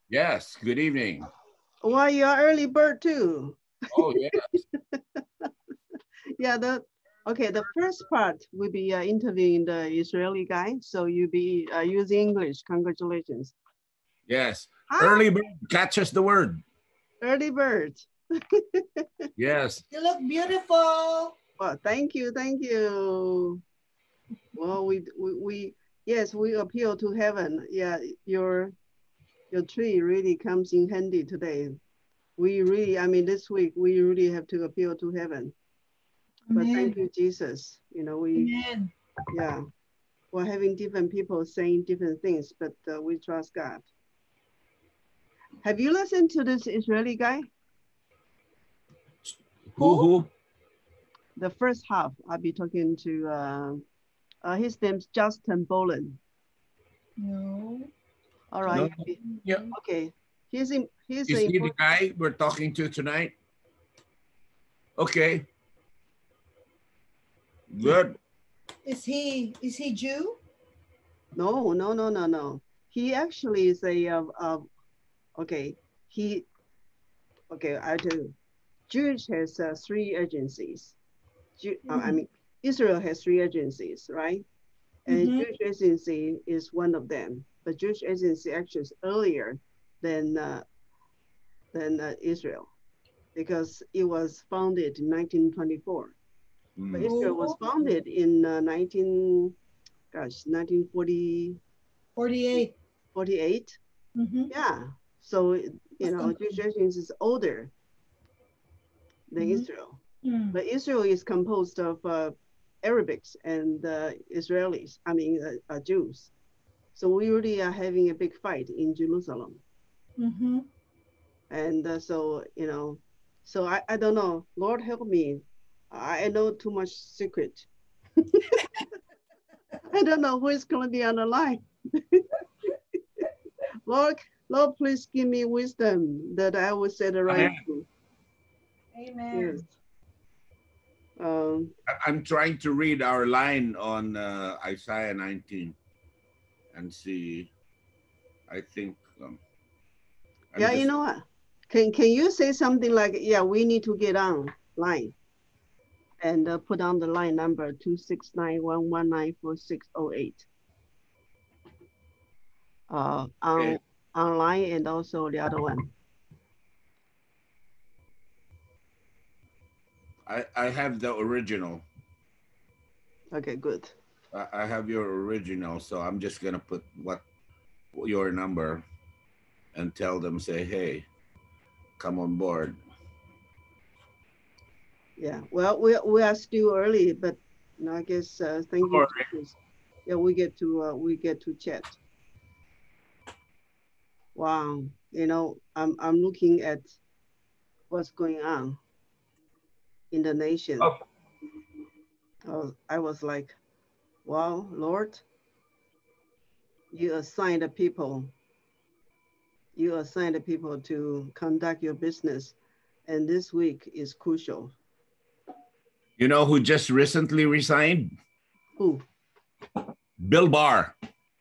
Yes, good evening. Well, you're early bird too. Oh, yeah. Yeah, the first part will be interviewing the Israeli guy. So you'll be using English. Congratulations. Yes. Hi, Early bird catches the word. early bird. Yes. You look beautiful. Well, thank you, thank you. Well, we yes, we appeal to heaven. Yeah, your tree really comes in handy today. We really, I mean, this week we really have to appeal to heaven. But thank Amen. you, Jesus. You know, Amen. yeah, we're having different people saying different things, but we trust God. Have you listened to this Israeli guy? Who? Who? The first half, I'll be talking to, his name's Justin Boland. No. All No. right. Yeah. Okay. He's in, he's Is a, he the guy we're talking to tonight? Okay. Good. Is he Jew? no. He actually is okay. He, okay, I tell you, Jewish has three agencies. I mean, Israel has three agencies, right? And Mm-hmm. Jewish agency is one of them. The Jewish agency actually is earlier than Israel because it was founded in 1924. But Mm. Israel was Oh, founded in 1940, 48. 48. Mm-hmm. Yeah. So, you That's know, good. Jewish agency is older than Mm-hmm. Israel. Mm. But Israel is composed of Arabics and Israelis, I mean, Jews. So we really are having a big fight in Jerusalem. Mm-hmm. And so, you know, so I don't know. Lord help me. I know too much secret. I don't know who is going to be on the line. Lord, Lord, please give me wisdom that I will say the right Amen. thing. Yes. Amen. I'm trying to read our line on Isaiah 19 and see. I think I'm Yeah, you just. know what? Can you say something like, yeah, we need to get on line and put on the line number 269119468 Okay. on online and also the other one. I have the original. Okay, good. I have your original, so I'm just gonna put what your number and tell them, say, hey, come on board. Yeah. Well, we are still early, but you know, I guess thank Or you, Jesus. Yeah, we get to chat. Wow. You know, I'm looking at what's going on in the nation. oh, I was like, wow, Lord, you assign the people, you assign the people to conduct your business, and this week is crucial. you know who just recently resigned? Who? Bill Barr,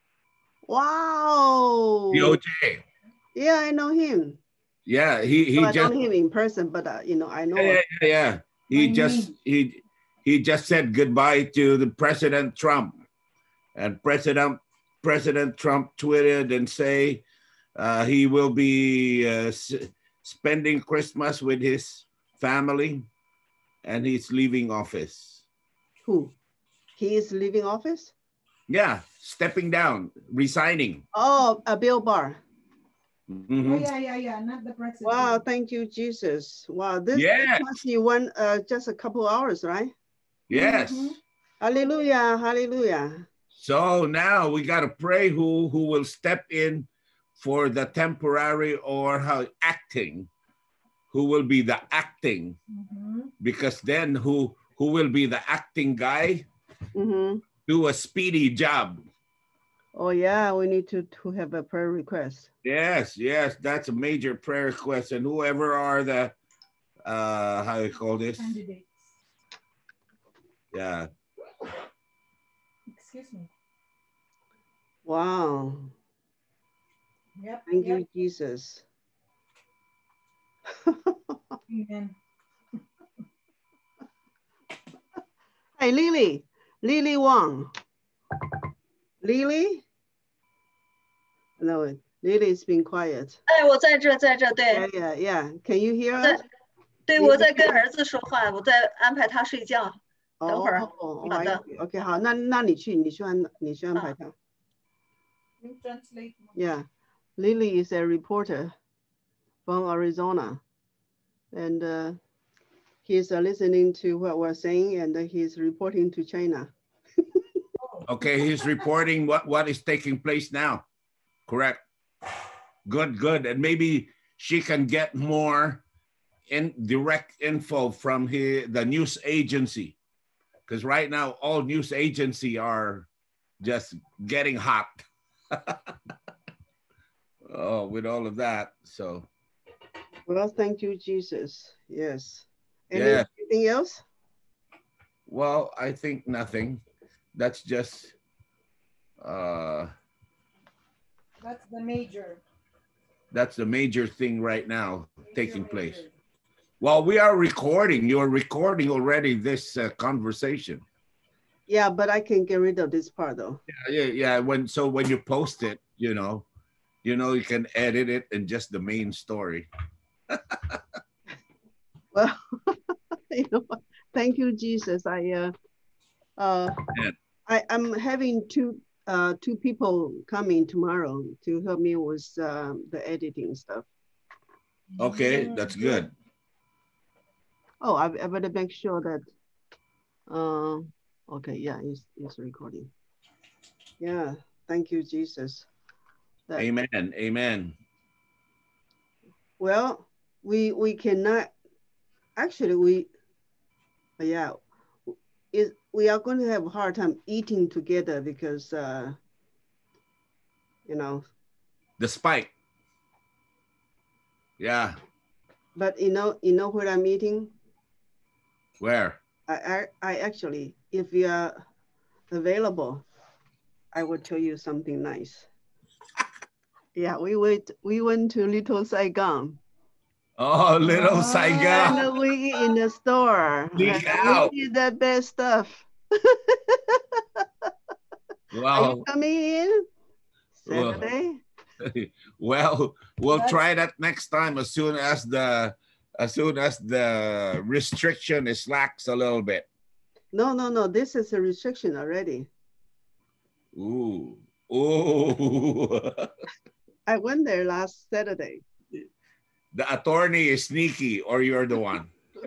Wow. DOJ. Yeah, I know him. Yeah, he Well, I just don't know him in person, but you know, I know yeah, of. yeah. By He just name. he just said goodbye to the President Trump, and President Trump tweeted and say he will be spending Christmas with his family, and he's leaving office. Who? He is leaving office? Yeah, stepping down, resigning. Oh, Bill Barr. Oh Hmm. yeah. Not the Wow, president. thank you, Jesus. Wow, this Yes, must be one just a couple hours, right? Mm-hmm. yes. Hallelujah, hallelujah. So now we got to pray who will step in for the temporary or how acting, who will be the acting, Mm-hmm. because then who will be the acting guy Mm-hmm. do a speedy job. Oh yeah, we need to have a prayer request. Yes, yes, that's a major prayer request. And whoever are the how you call this? Candidates. Yeah. Excuse me. Wow. Yep. Thank Yep. you, Jesus. Amen. Hey, Lily. Lily Wang. Lily? No, Lily's been quiet. 哎，我在这，在这，对， Yeah, yeah, yeah. Can you hear 我在， us? 对，我在跟儿子说话，我在安排他睡觉。等会儿， 哦， 好的。 OK， 好，那你去安排他。 You translate. Yeah, Lily is a reporter from Arizona, and he's listening to what we're saying, and he's reporting to China. Okay, he's reporting what is taking place now. Correct. Good, good. And maybe she can get more direct info from the news agency. Because right now, all news agency are just getting hot. Oh, with all of that. So. Well, thank you, Jesus. Yes. Yeah. Anything else? Well, I think nothing. That's just That's the major. that's the major thing right now taking place. Well, we are recording. You're recording already this conversation. Yeah, but I can get rid of this part though. Yeah. When you post it, you can edit it in just the main story. Well, thank you, Jesus. I'm having two people coming tomorrow to help me with the editing stuff. Okay, that's good. Oh, I better make sure that. Okay, yeah, it's recording. Yeah, thank you, Jesus. Amen. Amen. Well, we cannot actually we are going to have a hard time eating together because the spike. Yeah. But you know where I'm eating? Where? I actually, if you are available, I will tell you something nice. Yeah, we went to Little Saigon. Oh, Little Saigon. And we eat in the store. Sneak And out. we eat the best stuff. Wow. Are you coming in Saturday? Well, we'll try that next time as soon as the restriction is lax a little bit. No. This is a restriction already. Ooh. I went there last Saturday. The attorney is sneaky, or you're the one.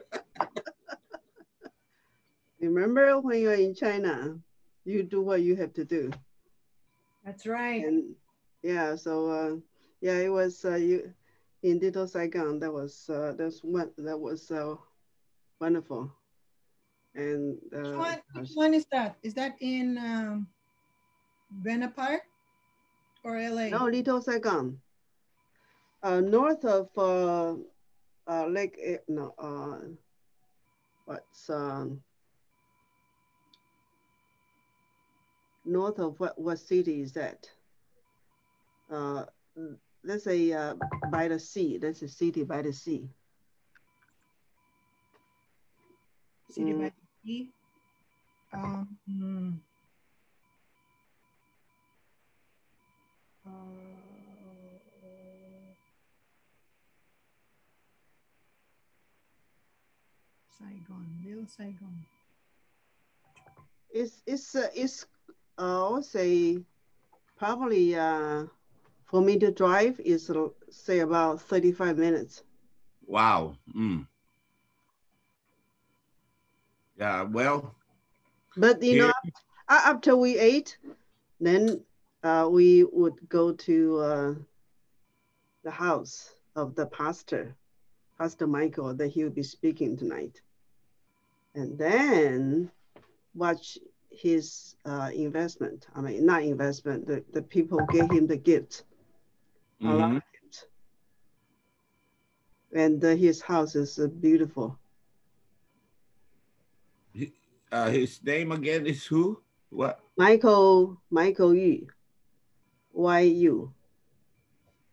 Remember when you're in China, you do what you have to do. That's right. And yeah, so yeah, it was you in Little Saigon. That was wonderful. And which one is that? Is that in Buena Park or LA? No, Little Saigon. North of Lake what's north of what city is that? Let's say by the sea. That's a city by the sea. City by the sea. Saigon, Little Saigon. It's I would say probably for me to drive is say about 35 minutes. Wow. Yeah, well. But after we ate, then we would go to the house of the pastor, Pastor Michael, that he will be speaking tonight. And then watch his investment. I mean, not investment, the people gave him the gift. A lot of gifts. And his house is beautiful. His name again is who? What? Michael Yu. Y-U.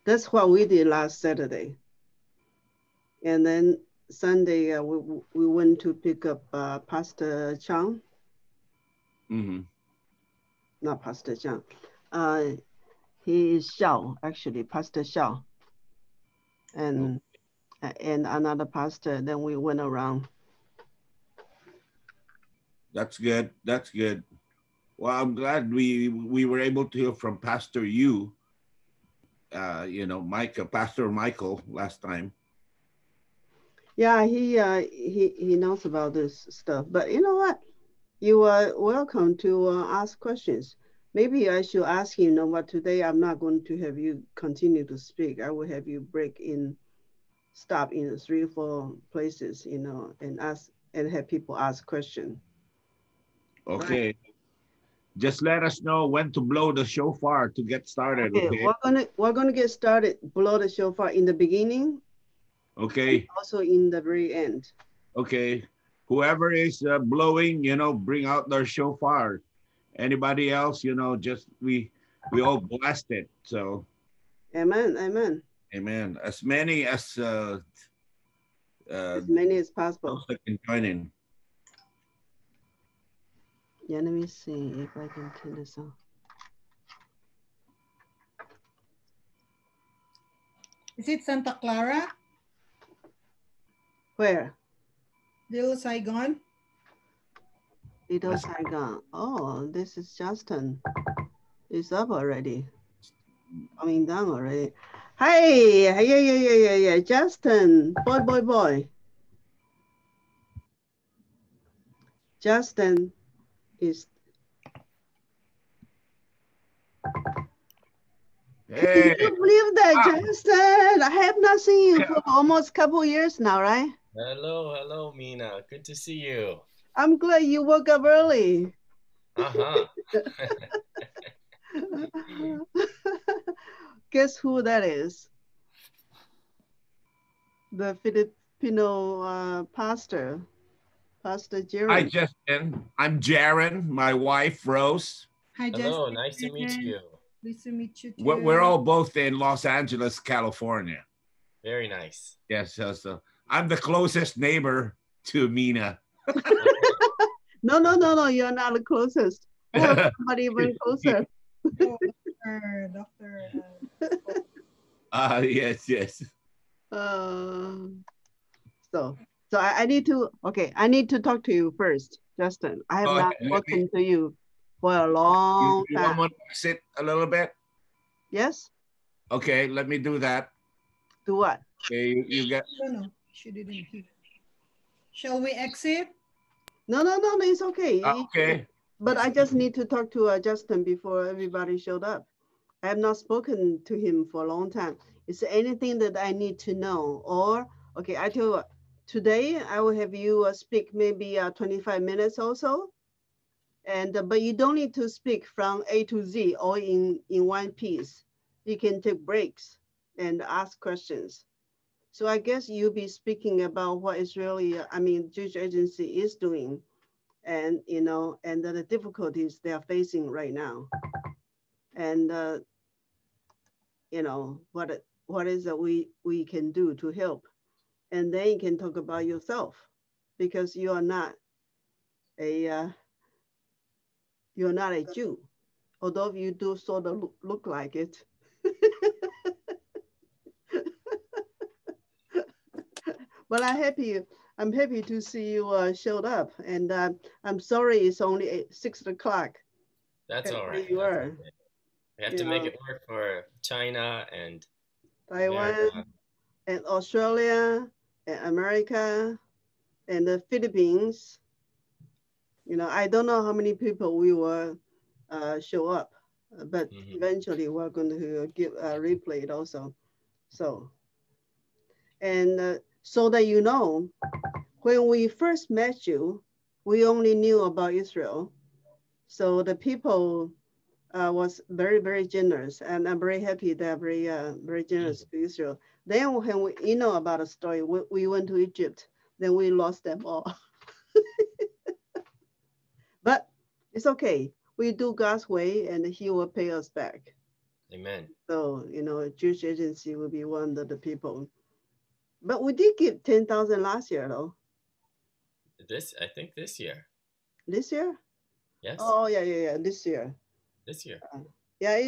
That's what we did last Saturday. And then Sunday, we went to pick up Pastor Chang. Mm-hmm. Not Pastor Chang. He is Xiao, actually, Pastor Xiao. And another pastor. Then we went around. That's good. That's good. Well, I'm glad we were able to hear from Pastor Yu. Pastor Michael last time. Yeah, he knows about this stuff. But you know what? You are welcome to ask questions. Maybe I should ask him, what today I'm not going to have you continue to speak. I will have you stop in 3 or 4 places, and have people ask questions. Okay. Right. Just let us know when to blow the shofar to get started. Okay, we're gonna get started. Blow the shofar in the beginning. Okay. Also in the very end. Okay. Whoever is blowing, bring out their shofar. Anybody else, just we all blessed it. So. Amen. Amen. Amen. As many as possible. That can join in. Yeah, let me see if I can turn this on. Is it Santa Clara? Where? Little Saigon? Little Saigon. Oh, this is Justin. It's up already. Coming down already. Hey, yeah. Justin, boy. Justin is. Hey. Can you believe that, Justin? I have not seen you for almost a couple years now, right? Hello, Mina. Good to see you. I'm glad you woke up early. Uh-huh. Guess who that is? The Filipino pastor, Pastor Jaren. Hi, Justin. I'm Jaren, my wife, Rose. Hi, Justin. Hello, nice to meet you. Nice to meet you too. We're all both in Los Angeles, California. Very nice. Yes, so I'm the closest neighbor to Mina. No, you're not the closest. Oh, somebody even closer. Doctor. Yes. So I need to talk to you first, Justin. I have not spoken to you for a long time. You want to sit a little bit? Yes. Okay, let me do that. Do what? Okay, you get. No, she didn't hear. Shall we exit? No, it's okay. Okay. But I just need to talk to Justin before everybody showed up. I have not spoken to him for a long time. Is there anything that I need to know? Or, okay, I tell you what, today I will have you speak maybe 25 minutes or so. But you don't need to speak from A to Z or in one piece. You can take breaks and ask questions. So I guess you'll be speaking about what Jewish Agency is doing, and and the difficulties they are facing right now, and what is that we can do to help, and then you can talk about yourself, because you are not a Jew, although you do sort of look like it. But I'm happy to see you showed up, and I'm sorry it's only 6 o'clock. That's all right. You are. Okay. We have to make it work for China and Taiwan, America. and Australia, and America, and the Philippines. I don't know how many people we will show up, but eventually we're going to give a replay also. So, and so that you know, when we first met you, we only knew about Israel. So the people was very, very generous, and I'm very happy they're very generous to Israel. Then when we about the story, we went to Egypt, then we lost them all. But it's okay. We do God's way, and He will pay us back. Amen. So, Jewish agency will be one of the people. But we did give 10,000 last year, though. I think this year. This year? Yes. Oh, yeah, this year. This year. Yeah,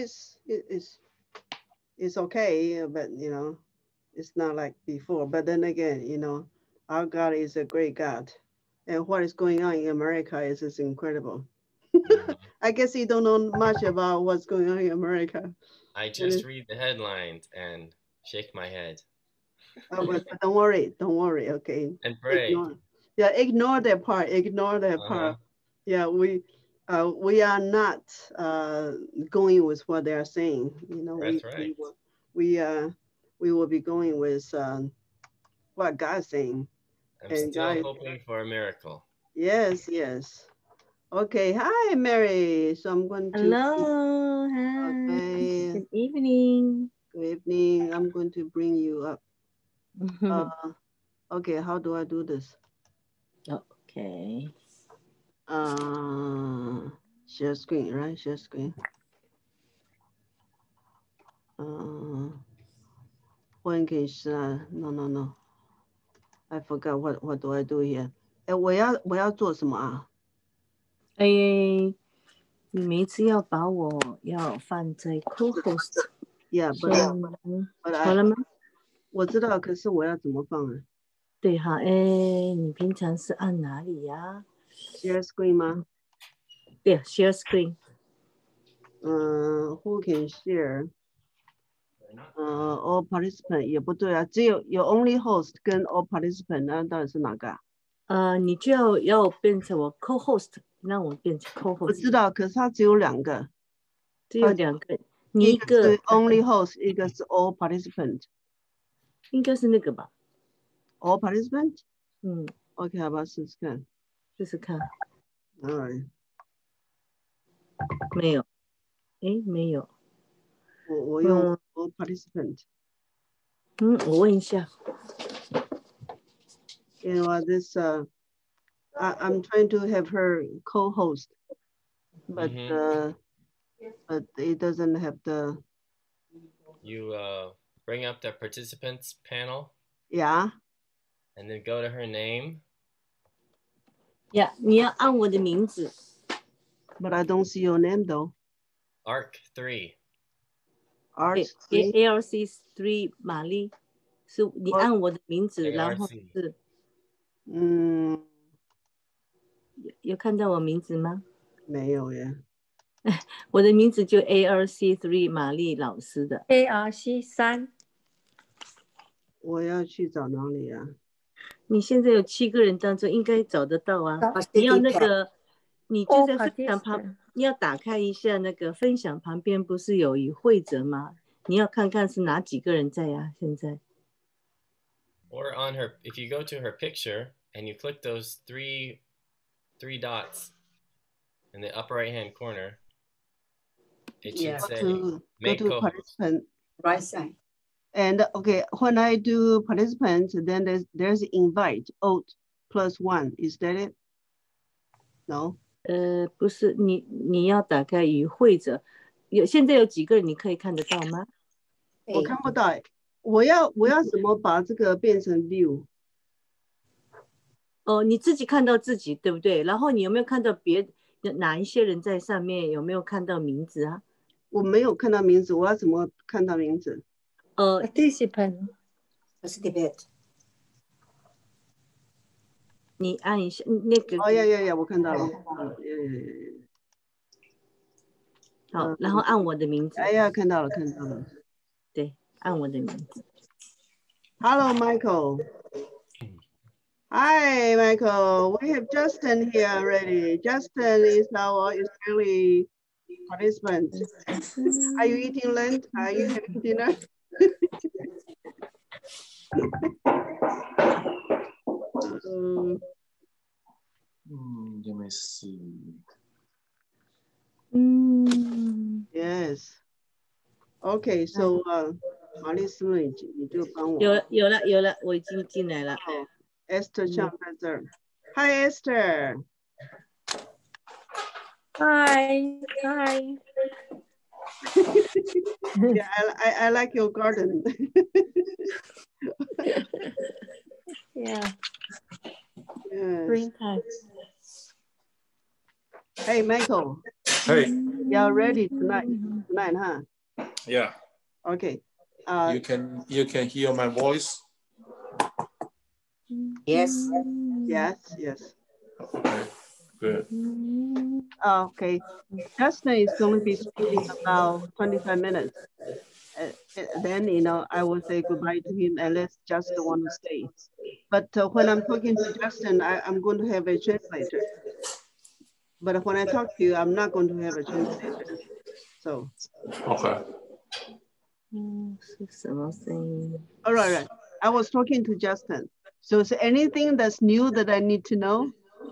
it's okay, but, it's not like before. But then again, our God is a great God. And what is going on in America is incredible. I guess you don't know much about what's going on in America. I just read the headlines and shake my head. But don't worry, okay? And pray. Ignore that part. Yeah, we are not going with what they are saying. That's right. We will be going with what God's saying. I'm still hoping for a miracle. Yes. Okay. Hi, Mary. So I'm going to. Hello. Hi. Okay. Good evening. Good evening. I'm going to bring you up. Okay. How do I do this? Okay. Share screen, right? Share screen. When can no. I forgot what do I do here? 我要做什么啊？ 你每次要把我要放在 co-host。 Yeah, but 好了吗？ 我知道，可是我要怎么放啊？ 对哈，你平常是按哪里呀 ？Share screen 吗？ 对 ，Share screen。 Who can share？all participant 也不对啊，只有only host 跟 all participant， 那到底是哪个啊？ 你就要变成我 co-host， 让我变成 co-host。 我知道，可是它只有2个。 只有2个， 一个是 only host， 一个是 all participant。 应该是那个吧 ？All participant？ OK， 好吧，试试看。 试试看。 All right。 没有，没有。 我用 all participant。 我问一下。 This I'm trying to have her co-host, but it doesn't have the. You bring up the participants panel. Yeah. And then go to her name. Yeah, 你要按我的名字。 But I don't see your name though. ARC 3. ARC 3玛丽，是你按我的名字，然后是。有看到我名字吗？ 没有耶。 我的名字就 ARC 3玛丽老师的。 ARC 3。 我要去找哪里啊？ 你现在有7个人当中应该找得到啊。你要那个，你就在分享旁，你要打开一下那个分享旁边不是有与会者吗？你要看看是哪几个人在啊？现在。 Or on her, if you go to her picture and you click those three dots in the upper right-hand corner, it should say make go to participant right side. And okay, when I do participants, then there's invite alt +1. Is that it? No. 不是，你要打开与会者，现在有几个人你可以看得到吗？ 我看不到。我要怎么把这个变成 view？ 你自己看到自己，对不对？然后你有没有看到哪一些人在上面？有没有看到名字啊？ 我没有看到名字，我要怎么看到名字 ？Participant。 你按一下那个。 呀，我看到了。 好，然后按我的名字。 看到了。 对，按我的名字。 Hello, Michael. Hi, Michael. We have Justin here already. Justin is our Israeli participant. Are you eating lunch? Are you having dinner? Let me see. Yes. Okay, so 玛丽斯你就帮我。 有了，我已经进来了。 Esther Chang 在这儿。Hi, Esther. Hi. Yeah, I like your garden. Yeah. Yes. Springtime. Hey, Michael. Hey. You're ready tonight, huh? Yeah. Okay. You can hear my voice. Yes. Yes. Okay. Good. Okay. Justin is going to be speaking about 25 minutes. Then, I will say goodbye to him unless Justin want to stay. But when I'm talking to Justin, I'm going to have a translator. But when I talk to you, I'm not going to have a translator. So. Okay. All right. I was talking to Justin. So is there anything that's new that I need to know?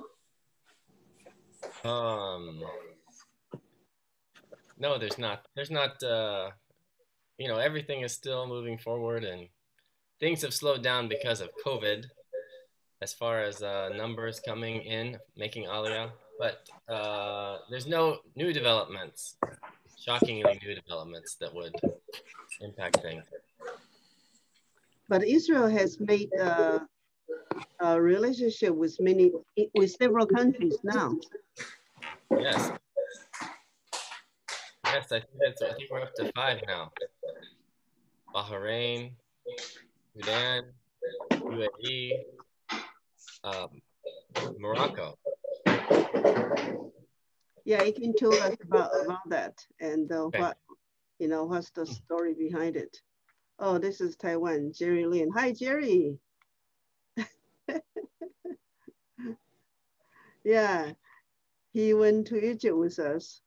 No, there's not. Everything is still moving forward, and things have slowed down because of COVID as far as numbers coming in, making Aliyah. But there's no new developments, shockingly new developments that would impact things. But Israel has made a relationship with several countries now. Yes. Yes, I think we're up to 5 now. Bahrain, Sudan, UAE, Morocco. Yeah, you can tell us about that and Okay. what's the story behind it. Oh, this is Taiwan, Jerry Lin. Hi, Jerry. Yeah, he went to Egypt with us.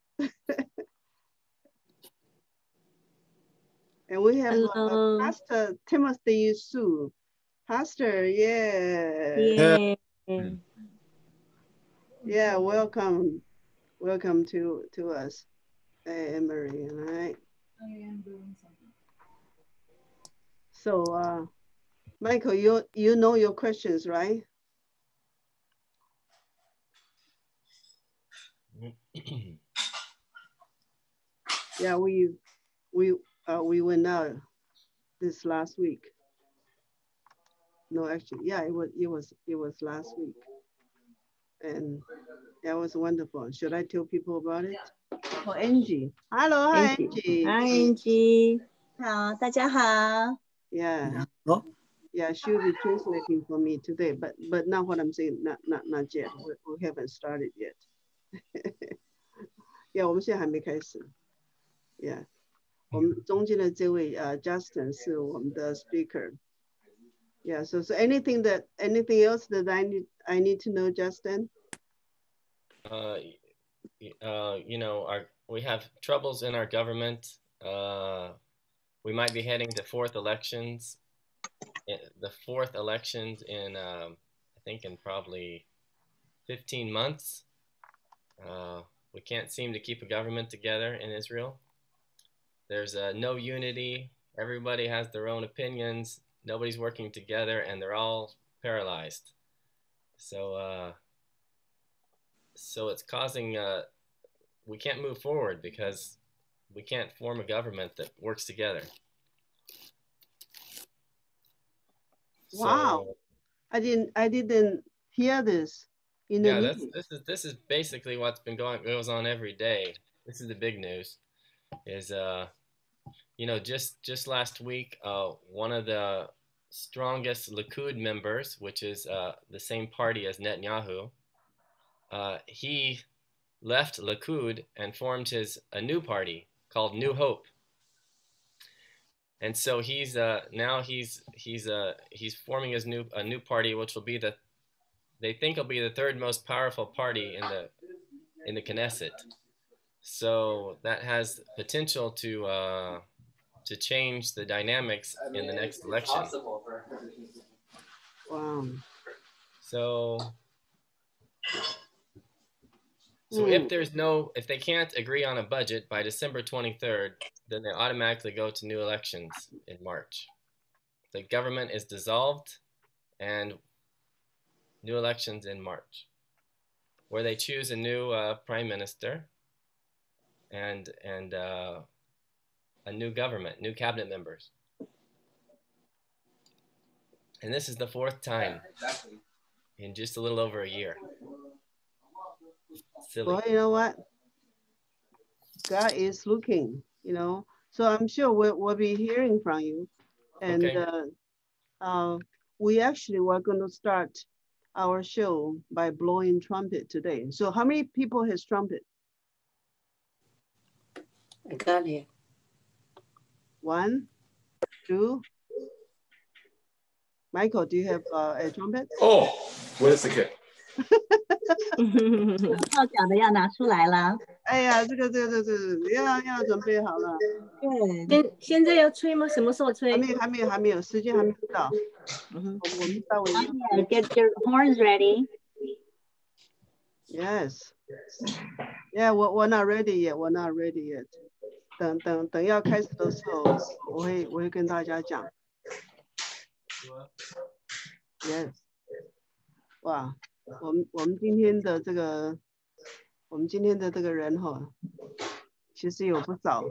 And we have Pastor Timothy Su. Pastor, yeah. Yeah, welcome. Welcome to us. Hey, Marie, all right? I am doing something. So, Michael, you know your questions, right? Yeah, we went out this last week. No, actually, yeah, it was last week, and that was wonderful. Should I tell people about it? Oh, Angie. Hello, hi, Angie. Hi, Angie. 好，大家好。 Yeah. Yeah, she'll be translating for me today, but not what I'm saying, not yet. We haven't started yet. Yeah, 我们现在还没开始。Yeah. 我们中间的这位Justin 是我们的 speaker. Yeah, so anything else that I need to know, Justin? We have troubles in our government. We might be heading to fourth elections. The fourth elections in I think in probably 15 months. We can't seem to keep a government together in Israel. There's no unity. Everybody has their own opinions. Nobody's working together, and they're all paralyzed. So it's causing we can't move forward because we can't form a government that works together. Wow, so, I didn't hear this in the news. This is basically what's been goes on every day. This is the big news. Is just last week, one of the strongest Likud members, which is the same party as Netanyahu, he left Likud and formed a new party called New Hope. And so he's now he's forming a new party, which will be they think will be the third most powerful party in the Knesset. So that has potential to change the dynamics in the next election. Wow. So if they can't agree on a budget by December 23rd, then they automatically go to new elections in March. The government is dissolved and new elections in March, where they choose a new prime minister. and a new government, new cabinet members. And this is the 4th time in just a little over a year. Silly. Well, you know what? God is looking, you know. So I'm sure we'll be hearing from you. And Okay. We actually were going to start our show by blowing trumpet today. So how many people has trumpet? I got it. 1, 2. Michael, do you have a trumpet? Oh, wait a second. 号角的要拿出来了。 哎呀，这个要准备好了。 对， 现在要吹吗？什么时候吹？ 还没有，时间还没到。我们稍微。 Get your horns ready. Yes. Yeah, we're not ready yet. We're not ready yet. 等要开始的时候，我会跟大家讲。Yes. 哇，我们今天的这个人哈，其实有不少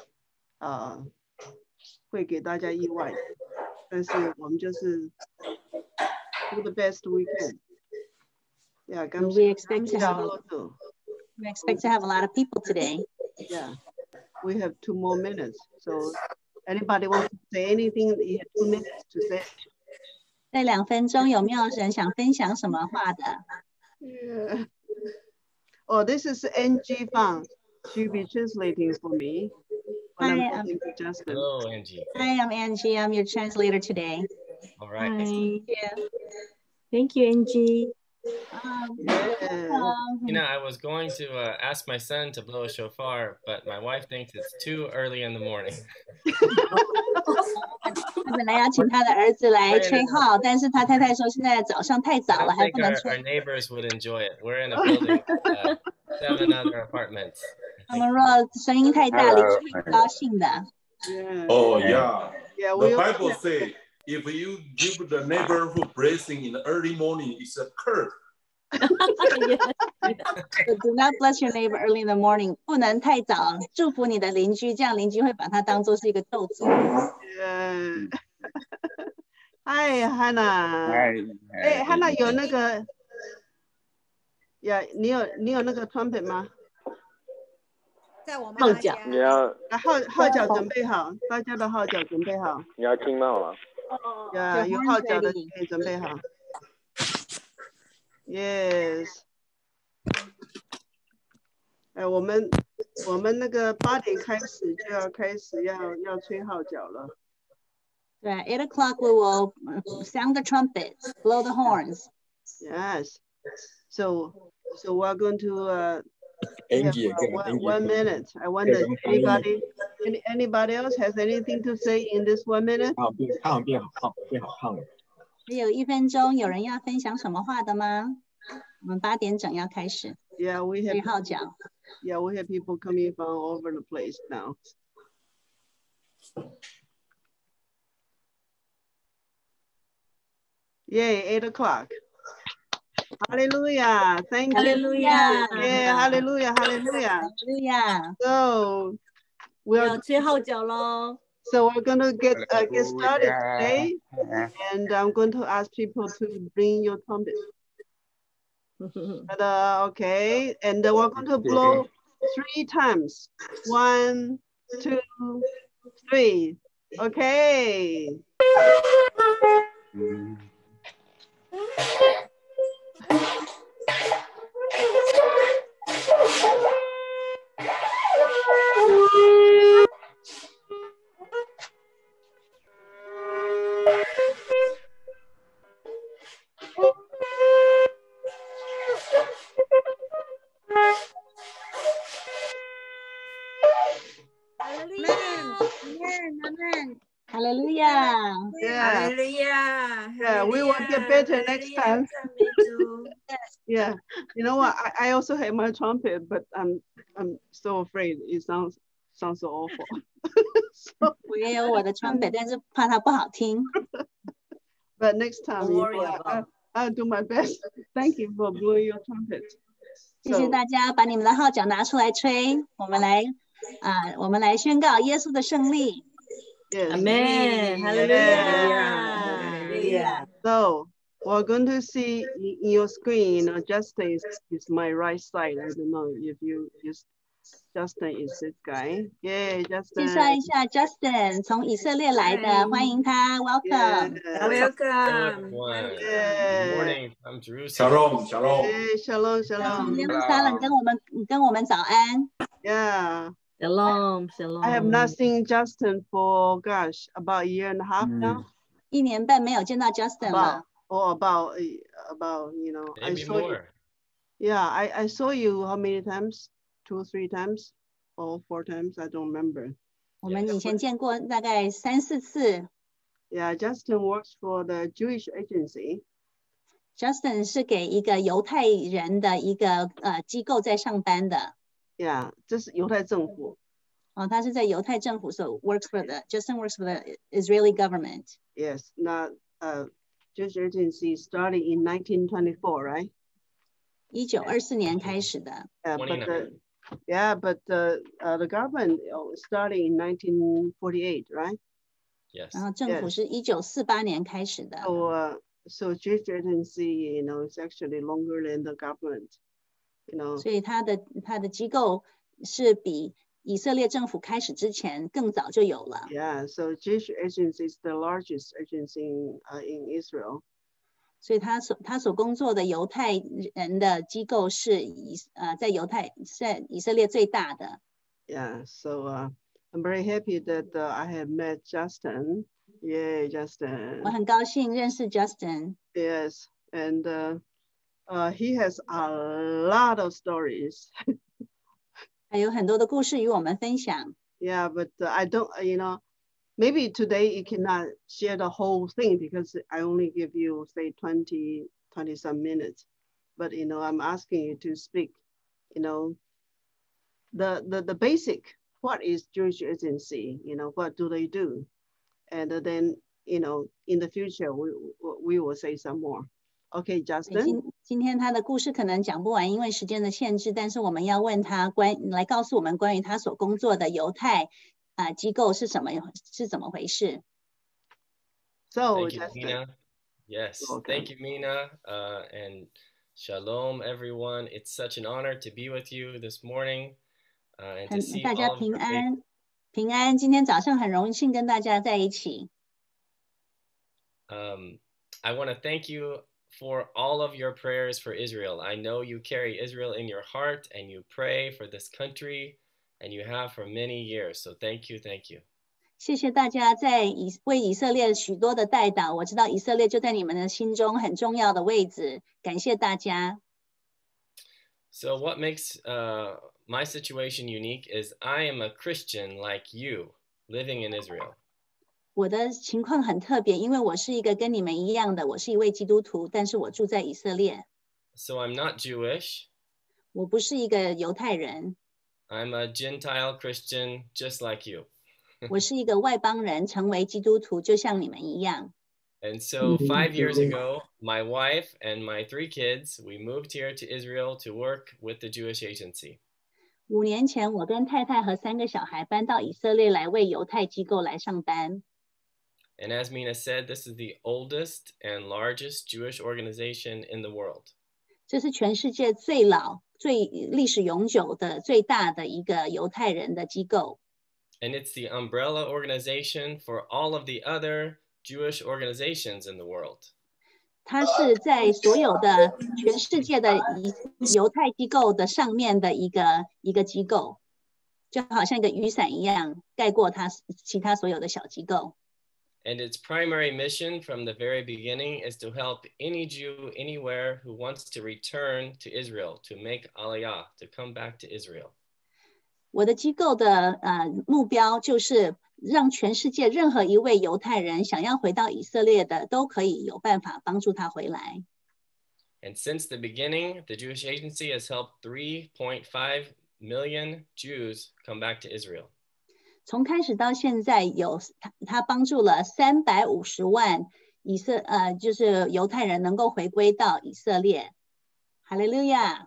会给大家意外，但是我们就是 do the best we can. Yeah, we expect to have a lot of people today. Yeah, we have 2 more minutes. So anybody want to say anything? You have 2 minutes to say. 这2分钟有没有人想分享什么话的？ Yeah. Oh, this is Angie Fang. She'll be translating for me. Hi, I'm Justin. Hello, Angie. Hi, I'm Angie. I'm your translator today. All right. Hi. Yeah. Thank you, Angie. You know, I was going to ask my son to blow a shofar, but my wife thinks it's too early in the morning. 他本来要请他的儿子来吹号，但是他太太说现在早上太早了，还不能吹。 Our neighbors would enjoy it. We're in a building with 7 other apartments. 他们若声音太大，邻居会不高兴的。 Oh yeah. Yeah. The Bible says if you give the neighborhood blessing in the early morning, it's a curse. So do not bless your neighbor early in the morning. 不能太早祝福你的邻居，这样邻居会把它当作是一个咒诅。 Hi, Hannah. Hey, Hannah 有那个，你有那个 trumpet 吗？ 在我们号角。 你要号角准备好，大家的号角准备好。 你要听到了。 有号角的可以准备好。Yes. 我们那个8点开始就要开始要吹号角了。 对 ，8 o'clock we will sound the trumpet, blow the horns. Yes. So we're going to Angie have 1 minute. I wonder anybody else has anything to say in this 1 minute? 胖变好胖了。 还有1分钟，有人要分享什么话的吗？我们8点整要开始。 Yeah, we have 吹号角。 Yeah, we have people coming from all over the place now. Yay, 8 o'clock. Hallelujah. Thank you. Hallelujah. Yeah, hallelujah, hallelujah. Hallelujah. So we're 吹号角咯。 So we're going to get started today, and I'm going to ask people to bring your trumpet. Okay, and we're going to blow 3 times. 1, 2, 3. Okay. Hallelujah. Yeah. Hallelujah. Yeah, we will get better next time. Yeah, you know what? I also have my trumpet, but I'm so afraid. It sounds so awful. 我也有我的 trumpet， 但是怕它不好听。 But next time, Don't worry about it. I'll do my best. Thank you for blowing your trumpet. 谢谢大家把你们的号角拿出来吹，我们来宣告耶稣的胜利。 Amen. Hallelujah. So we're going to see in your screen, Justin is my right side. I don't know if you just Justin is this guy. Yeah, Justin. 介绍一下 Justin， 从以色列来的，欢迎他 ，Welcome。 Welcome. Good morning from Jerusalem. Shalom. Shalom. 耶路撒冷跟我们早安。 Yeah. Shalom. I have not seen Justin for about a year and a half now. 1年半没有见到 Justin 了。 About you know. Maybe more. Yeah, I saw you how many times? 2, 3 times, or 4 times? I don't remember. 我们以前见过大概3、4次。 Yeah, Justin works for the Jewish agency. Justin 是给一个犹太人的一个机构在上班的。 Yeah, 这是犹太政府。 他是在犹太政府 ，so Justin works for the Israeli government. Yes, 那Jewish agency started in 1924, right? 1924年开始的。 But the government started in 1948, right? Yes. 然后政府是1948年开始的。 So Jewish agency, you know, is actually longer than the government, you know. 所以他的机构是比以色列政府开始之前更早就有了。 Yeah, so Jewish agency is the largest agency in Israel. 所以他所工作的犹太人的机构是在以色列最大的。 Yeah, so I'm very happy that I have met Justin. Yeah, Justin. 我很高兴认识 Justin. Yes, and he has a lot of stories. 还有很多的故事与我们分享。 Yeah, but I don't, you know, maybe today you cannot share the whole thing because I only give you, say, 20 some minutes. But, you know, I'm asking you to speak, you know, the basic, what is Jewish agency? You know, what do they do? And then, you know, in the future, we will say some more. Okay, Justin. 今天他的故事可能讲不完，因为时间的限制，但是我们要问他来告诉我们关于他所工作的犹太机构是怎么回事。 So, thank you, Mina. Yes, thank you, Mina, and shalom, everyone. It's such an honor to be with you this morning, and to see 大家 all of 平 the 安，平安。今天早上很荣幸跟大家在一起。 I want to thank you for all of your prayers for Israel. I know you carry Israel in your heart and you pray for this country and you have for many years. So thank you. 谢谢大家为以色列许多的代祷，我知道以色列就在你们的心中很重要的位置，感谢大家。 So what makes my situation unique is I am a Christian like you living in Israel. 我的情况很特别，因为我是一个跟你们一样的，我是一位基督徒，但是我住在以色列。 So I'm not Jewish. 我不是一个犹太人。 I'm a Gentile Christian just like you. 我是一个外邦人，成为基督徒就像你们一样。 And so 5 years ago, my wife and my 3 kids, we moved here to Israel to work with the Jewish agency. 5年前，我跟太太和3个小孩搬到以色列来为犹太机构来上班。 And as Mina said, this is the oldest and largest Jewish organization in the world. 这是全世界最老、最历史永久的、最大的一个犹太人的机构。 And it's the umbrella organization for all of the other Jewish organizations in the world. 它是在所有的全世界的犹太机构的上面的一个机构，就好像一个雨伞一样，盖过它其他所有的小机构。 And its primary mission from the very beginning is to help any Jew anywhere who wants to return to Israel, to make aliyah, to come back to Israel. 我的机构的目标就是让全世界任何一位犹太人想要回到以色列的，都可以有办法帮助他回来。 And since the beginning, the Jewish Agency has helped 3.5 million Jews come back to Israel. 从开始到现在，他帮助了350万就是犹太人能够回归到以色列。哈利路亚！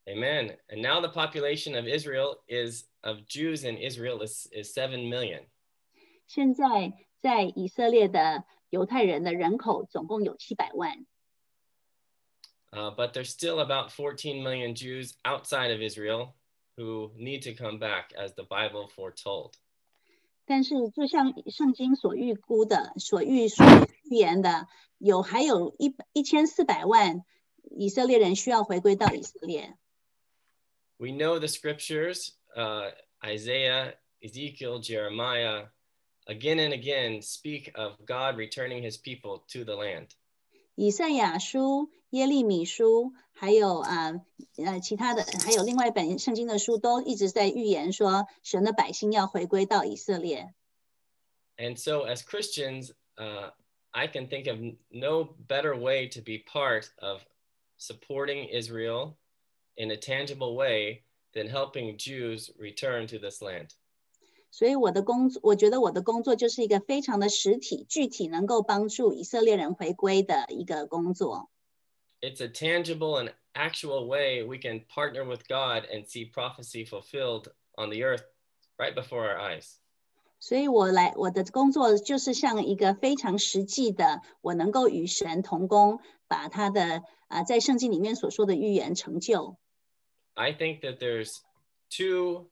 Amen. And now the population of Israel of Jews in Israel is 7 million. 现在在以色列的犹太人的人口总共有700万。 But there's still about 14 million Jews outside of Israel who need to come back, as the Bible foretold. 但是就像圣经所预估的、所预言的，还有1400万以色列人需要回归到以色列。 We know the scriptures, Isaiah, Ezekiel, Jeremiah, again and again speak of God returning his people to the land. 以赛亚书、耶利米书，还有其他的，还有另外一本圣经的书，都一直在预言说，神的百姓要回归到以色列。 And so, as Christians, I can think of no better way to be part of supporting Israel in a tangible way than helping Jews return to this land. 所以我觉得我的工作就是一个非常的实体、具体，能够帮助以色列人回归的一个工作。 It's a tangible and actual way we can partner with God and see prophecy fulfilled on the earth right before our eyes. 所以我的工作就是像一个非常实际的，我能够与神同工，把他的在圣经里面所说的预言成就。 I think that there's two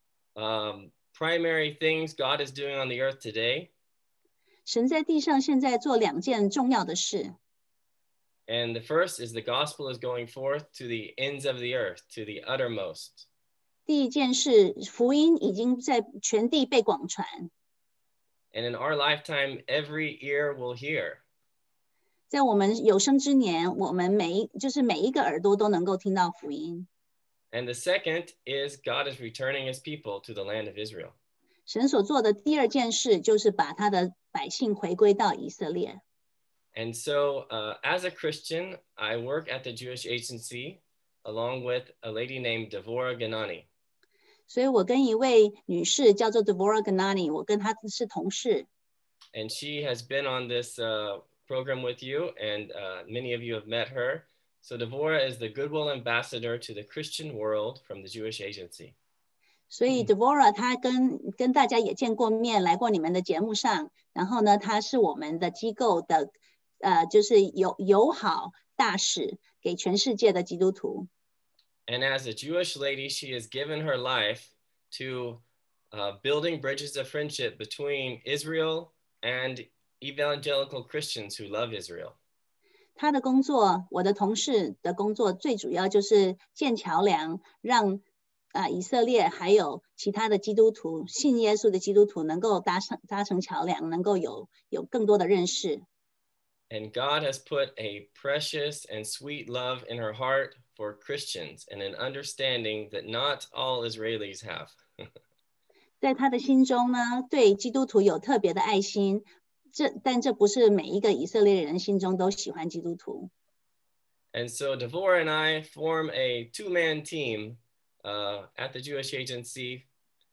primary things God is doing on the earth today. 神在地上现在做2件重要的事。 And the first is the gospel is going forth to the ends of the earth, to the uttermost. 第一件事，福音已经在全地被广传。 And in our lifetime, every ear will hear. 在我们有生之年，我们每一个耳朵都能够听到福音。 And the second is God is returning his people to the land of Israel. 神所做的第2件事，就是把他的百姓回归到以色列。 And so, as a Christian, I work at the Jewish Agency along with a lady named Devorah Ganani. 所以我跟一位女士叫做 Devorah Ganani， 我跟她是同事。 And she has been on this program with you, and many of you have met her. So Devorah is the goodwill ambassador to the Christian world from the Jewish Agency. 所以 Devorah 她跟大家也见过面，来过你们的节目上。然后呢，她是我们的机构的就是友好大使，给全世界的基督徒。 And as a Jewish lady, she has given her life to building bridges of friendship between Israel and evangelical Christians who love Israel. 她的工作，我的同事的工作，最主要就是建桥梁，让以色列还有其他的基督徒，信耶稣的基督徒能够搭成桥梁，能够有更多的认识。 And God has put a precious and sweet love in her heart for Christians and an understanding that not all Israelis have. 在他的心中呢，对基督徒有特别的爱心，但这不是每一个以色列人心中都喜欢基督徒。 And so Devorah and I form a two-man team at the Jewish Agency,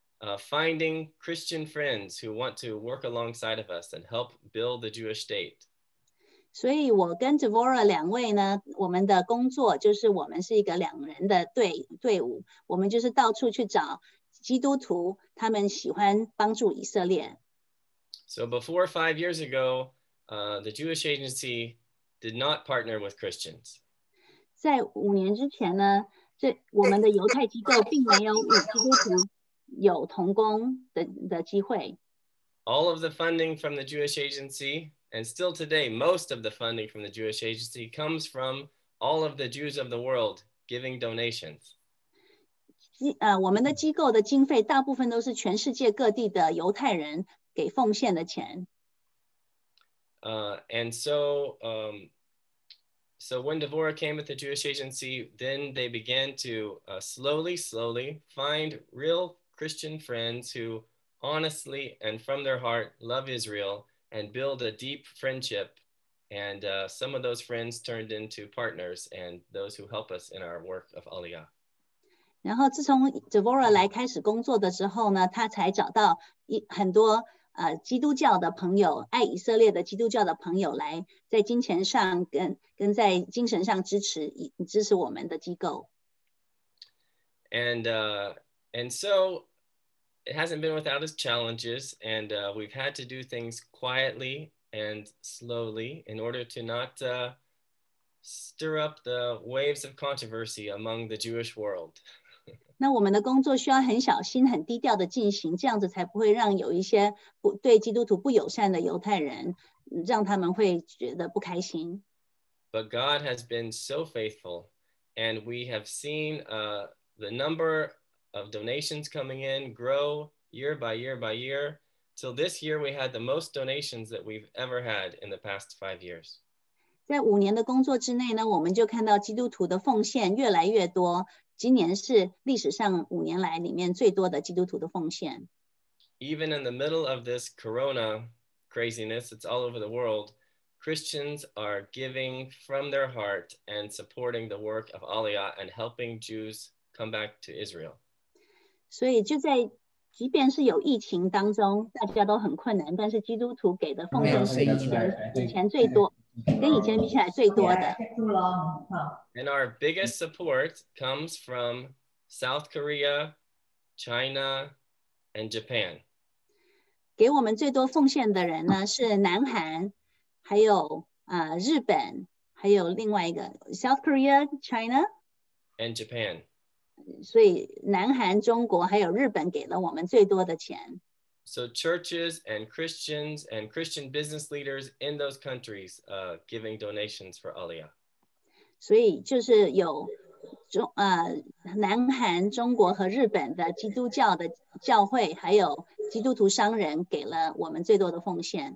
finding Christian friends who want to work alongside of us and help build the Jewish state. 所以我跟 Devorah 2位呢，我们的工作就是我们是一个2人的队伍，我们就是到处去找基督徒，他们喜欢帮助以色列。 So before 5 years ago, the Jewish Agency did not partner with Christians. 在5年之前呢，我们的犹太机构并没有与基督徒有同工的机会。 All of the funding from the Jewish Agency, and still today, most of the funding from the Jewish Agency comes from all of the Jews of the world giving donations. 我们的机构的经费大部分都是全世界各地的犹太人给奉献的钱。 And so when Devorah came with the Jewish Agency, then they began to slowly find real Christian friends who honestly and from their heart love Israel and build a deep friendship. And some of those friends turned into partners and those who help us in our work of Aliyah. 然后自从 Devorah 来开始工作的时候呢，他才找到很多基督教的朋友，爱以色列的基督教的朋友来在金钱上跟在精神上支持我们的机构。 And so it hasn't been without its challenges, and we've had to do things quietly and slowly in order to not stir up the waves of controversy among the Jewish world. 那我们的工作需要很小心、很低调的进行，这样子才不会让有一些对基督徒不友善的犹太人，让他们会觉得不开心。 But God has been so faithful, and we have seen the number of donations coming in grow year by year by year. Till this year, we had the most donations that we've ever had in the past 5 years. 在5年的工作之内呢，我们就看到基督徒的奉献越来越多。今年是历史上5年来里面最多的基督徒的奉献。 Even in the middle of this corona craziness, it's all over the world, Christians are giving from their heart and supporting the work of Aliyah and helping Jews come back to Israel. 所以就在即便是有疫情当中，大家都很困难，但是基督徒给的奉献是以前最多，跟以前比起来最多的。 And our biggest support comes from South Korea, China, and Japan. 给我们最多奉献的人呢是南韩，还有日本，还有另外一个 South Korea, China, and Japan. 所以南韩、中国还有日本给了我们最多的钱。 So churches and Christian business leaders in those countries giving donations for Aliyah. 所以就是有南韩、中国和日本的基督教的教会，还有基督徒商人给了我们最多的奉献。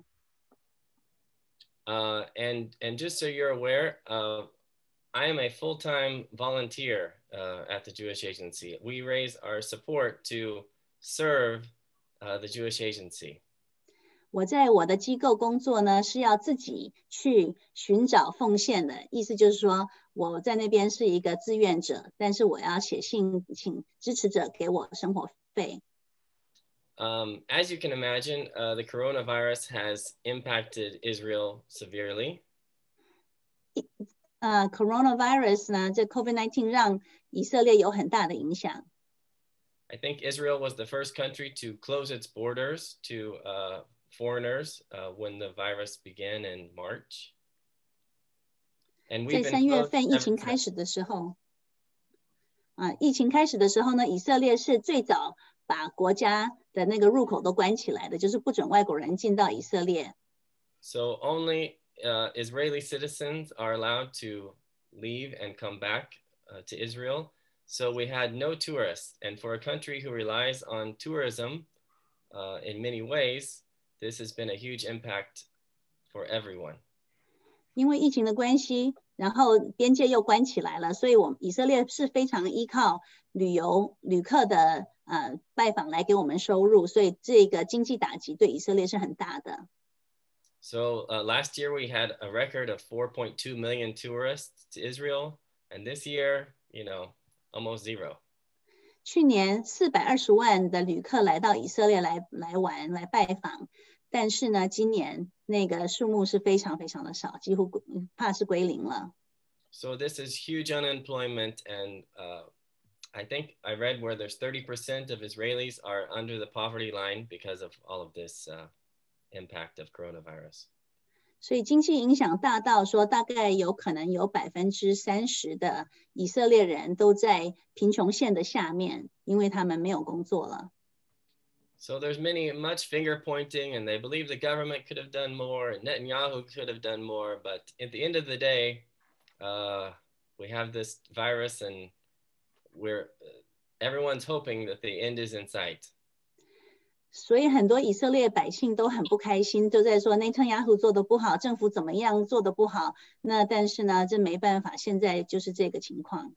And just so you're aware, I am a full-time volunteer at the Jewish Agency. We raise our support to serve the Jewish Agency. 我在我的机构工作呢，是要自己去寻找奉献的，意思就是说我在那边是一个志愿者，但是我要写信请支持者给我生活费。 As you can imagine, the coronavirus has impacted Israel severely. Coronavirus 呢，这 COVID-19 让以色列有很大的影响。 I think Israel was the first country to close its borders to foreigners when the virus began in March. And 在3月份疫情开始的时候，疫情开始的时候呢，以色列是最早把国家的那个入口都关起来的，就是不准外国人进到以色列。 So only Israeli citizens are allowed to leave and come back to Israel. So we had no tourists. And for a country who relies on tourism in many ways, this has been a huge impact for everyone. 因为疫情的关系，然后边界又关起来了，所以以色列是非常依靠旅客的拜访来给我们收入，所以这个经济打击对以色列是很大的。 So last year we had a record of 4.2 million tourists to Israel, and this year, almost zero. 去年420万的旅客来到以色列来玩来拜访，但是呢，今年那个数目是非常非常的少，几乎怕是归零了。 So this is huge unemployment, and I think I read where there's 30% of Israelis are under the poverty line because of all of this impact of coronavirus. 所以经济影响大到说，大概有可能有30%的以色列人都在贫穷线的下面，因为他们没有工作了。 So there's much finger pointing, and they believe the government could have done more, and Netanyahu could have done more. But at the end of the day, we have this virus, and everyone's hoping that the end is in sight. 所以很多以色列百姓都很不开心，都在说内塔尼亚胡做的不好，政府怎么样做的不好。那但是呢，这没办法，现在就是这个情况。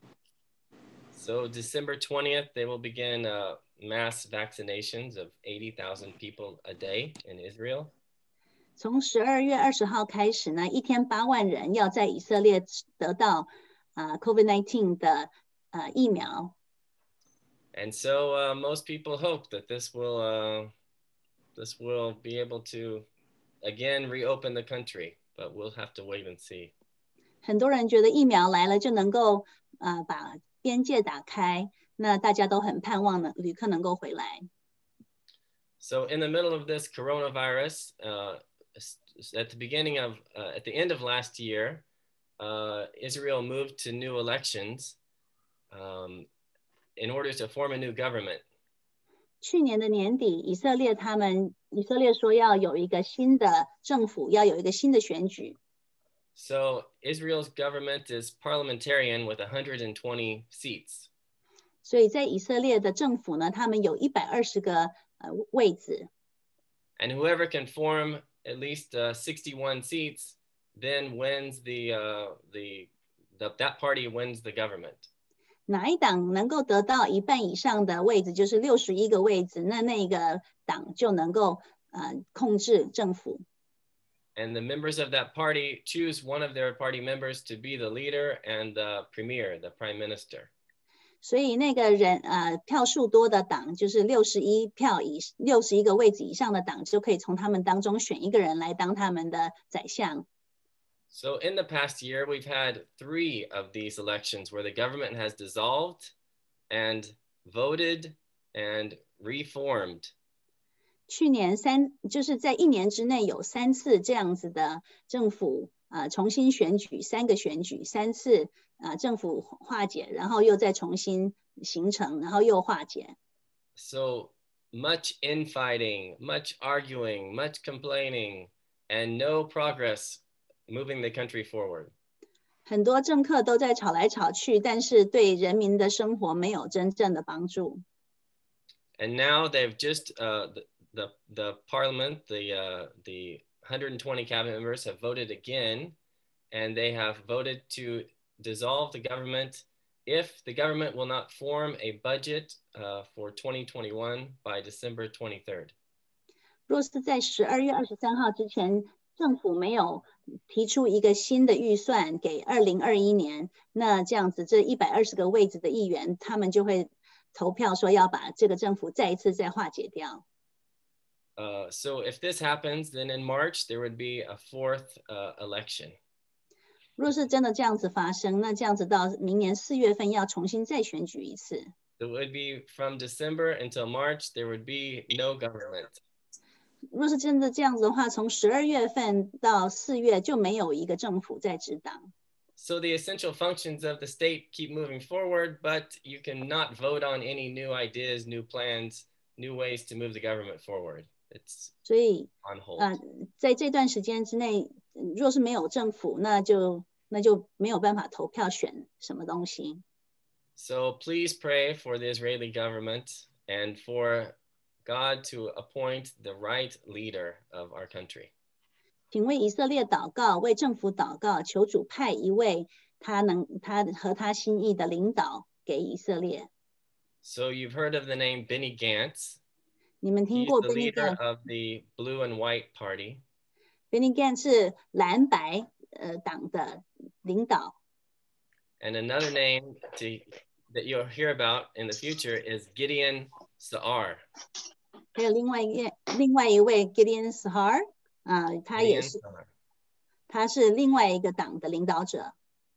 So December 20th, they will begin mass vaccinations of 80,000 people a day in Israel. 从12月20号开始呢，一天8万人要在以色列得到COVID-19 的疫苗。 And so most people hope that this will be able to again reopen the country, but we'll have to wait and see. 很多人觉得疫苗来了就能够把边界打开， 那大家都很盼望呢，旅客能够回来。 So in the middle of this coronavirus, at the end of last year, Israel moved to new elections in order to form a new government. 去年的年底，以色列说要有一个新的政府，要有一个新的选举。 So Israel's government is parliamentarian with 120 seats. 所以在以色列的政府呢，他们有120个位置。 And whoever can form at least 61 seats, then wins that party wins the government. 哪一党能够得到1半以上的位置，就是61个位置，那个党就能够控制政府。 And the members of that party choose one of their party members to be the leader and the premier, the prime minister. 所以那个人票数多的党，就是61个位置以上的党，就可以从他们当中选一个人来当他们的宰相。 So in the past year, we've had 3 of these elections where the government has dissolved and voted and reformed. 去年就是在1年之内有3次这样子的政府重新选举，3个选举，3次政府化解，然后又再重新形成，然后又化解。 So much infighting, much arguing, much complaining, and no progress moving the country forward. 很多政客都在吵来吵去，但是对人民的生活没有真正的帮助。 And now they've just the parliament, the 120 cabinet members have voted again, and they have voted to dissolve the government if the government will not form a budget for 2021 by December 23rd. 若是在12月23号之前，政府没有提出一个新的预算给2021年，那这样子这120个位置的议员，他们就会投票说要把这个政府再一次化解掉。 So if this happens, then in March there would be a 4th election. 若是真的这样子发生，那这样子到明年4月份要重新再选举一次。 It would be from December until March, there would be no government. 若是真的这样子的话，从12月份到4月就没有一个政府在执掌。 So the essential functions of the state keep moving forward, but you cannot vote on any new ideas, new plans, new ways to move the government forward. It's 所以 on hold. 在这段时间之内，若是没有政府，那就没有办法投票选什么东西。 So please pray for the Israeli government and for God to appoint the right leader of our country. 请为以色列祷告，为政府祷告，求主派一位他合他心意的领导给以色列。 So you've heard of the name Benny Gantz. 你们听 He's 过 the Benny leader Gantz？ of the Blue and White Party. Benny Gantz 是蓝白党的领导。 And another name that you'll hear about in the future is Gideon Sa'ar. 还有另外一位 Gideon Sa'ar， 他是另外一个党的领导者。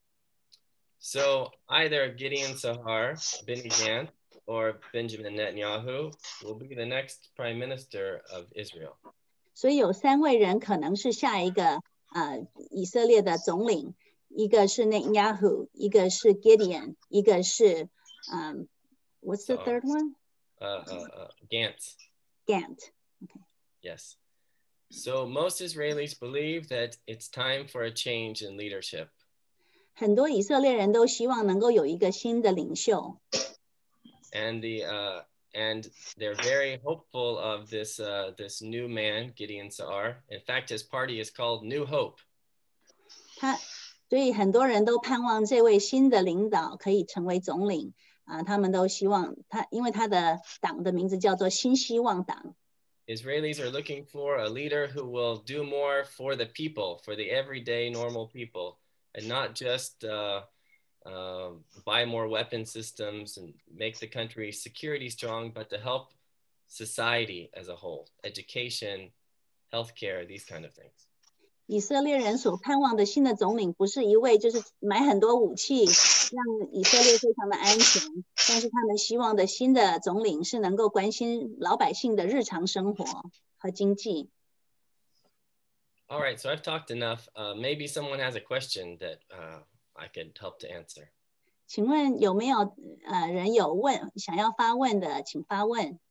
So either Gideon Sa'ar, Benny Gantz, or Benjamin Netanyahu will be the next prime minister of Israel. 所以有3位人可能是下一个以色列的总领，一个是 Netanyahu， 一个是 Gideon， 一个是what's the third one? Gantz. Gantz. Okay. Yes. So most Israelis believe that it's time for a change in leadership. 很多以色列人都希望能够有一个新的领袖。 And they're very hopeful of this new man, Gideon Sa'ar. In fact, his party is called New Hope. 所以很多人都盼望这位新的领导可以成为总领他们都希望因为他的党的名字叫做新希望党。 Israelis are looking for a leader who will do more for the people, for the everyday normal people, and not just buy more weapon systems and make the country security strong, but to help society as a whole, education, healthcare, these kind of things. 以色列人所盼望的新的总领不是一位就是买很多武器让以色列非常的安全，但是他们希望的新的总领是能够关心老百姓的日常生活和经济。 All right, so I've talked enough. Maybe someone has a question that I could help to answer. 请问有没有人有想要发问的，请发问。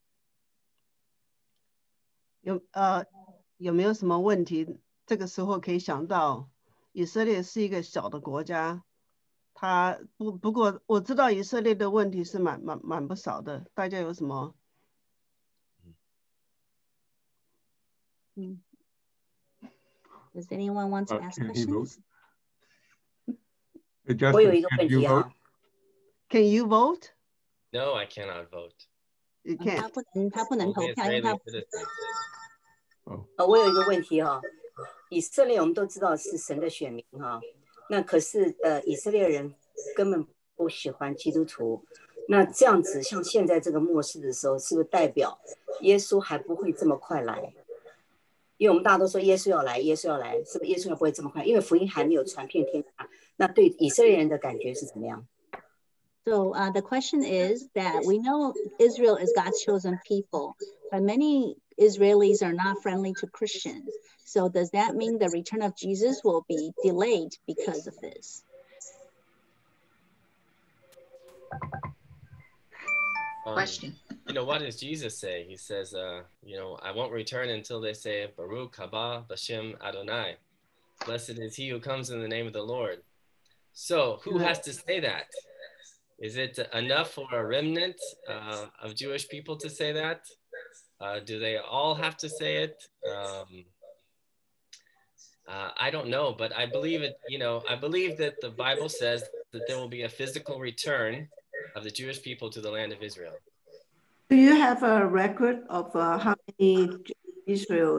有没有什么问题？这个时候可以想到，以色列是一个小的国家，不过我知道以色列的问题是蛮不少的。大家有什么？ Does anyone want to ask questions? 我有一个问题啊。 Can you vote? No, I cannot vote. You can't. 他不能投票，因为他。 我有一个问题哈，以色列我们都知道是神的选民哈，那可是以色列人根本不喜欢基督徒，那这样子像现在这个末世的时候，是不是代表耶稣还不会这么快来？因为我们大家都说耶稣要来，耶稣要来，是不是耶稣还不会这么快？因为福音还没有传遍天下，那对以色列人的感觉是怎么样？ So the question is that we know Israel is God's chosen people, but many Israelis are not friendly to Christians. So does that mean the return of Jesus will be delayed because of this? Question. You know, what does Jesus say? He says, you know, I won't return until they say, Baruch haba Bashem Adonai. Blessed is he who comes in the name of the Lord. So who has to say that? Is it enough for a remnant of Jewish people to say that? Do they all have to say it? I don't know, but I believe it, you know, I believe that the Bible says that there will be a physical return of the Jewish people to the land of Israel. Do you have a record of how many Israel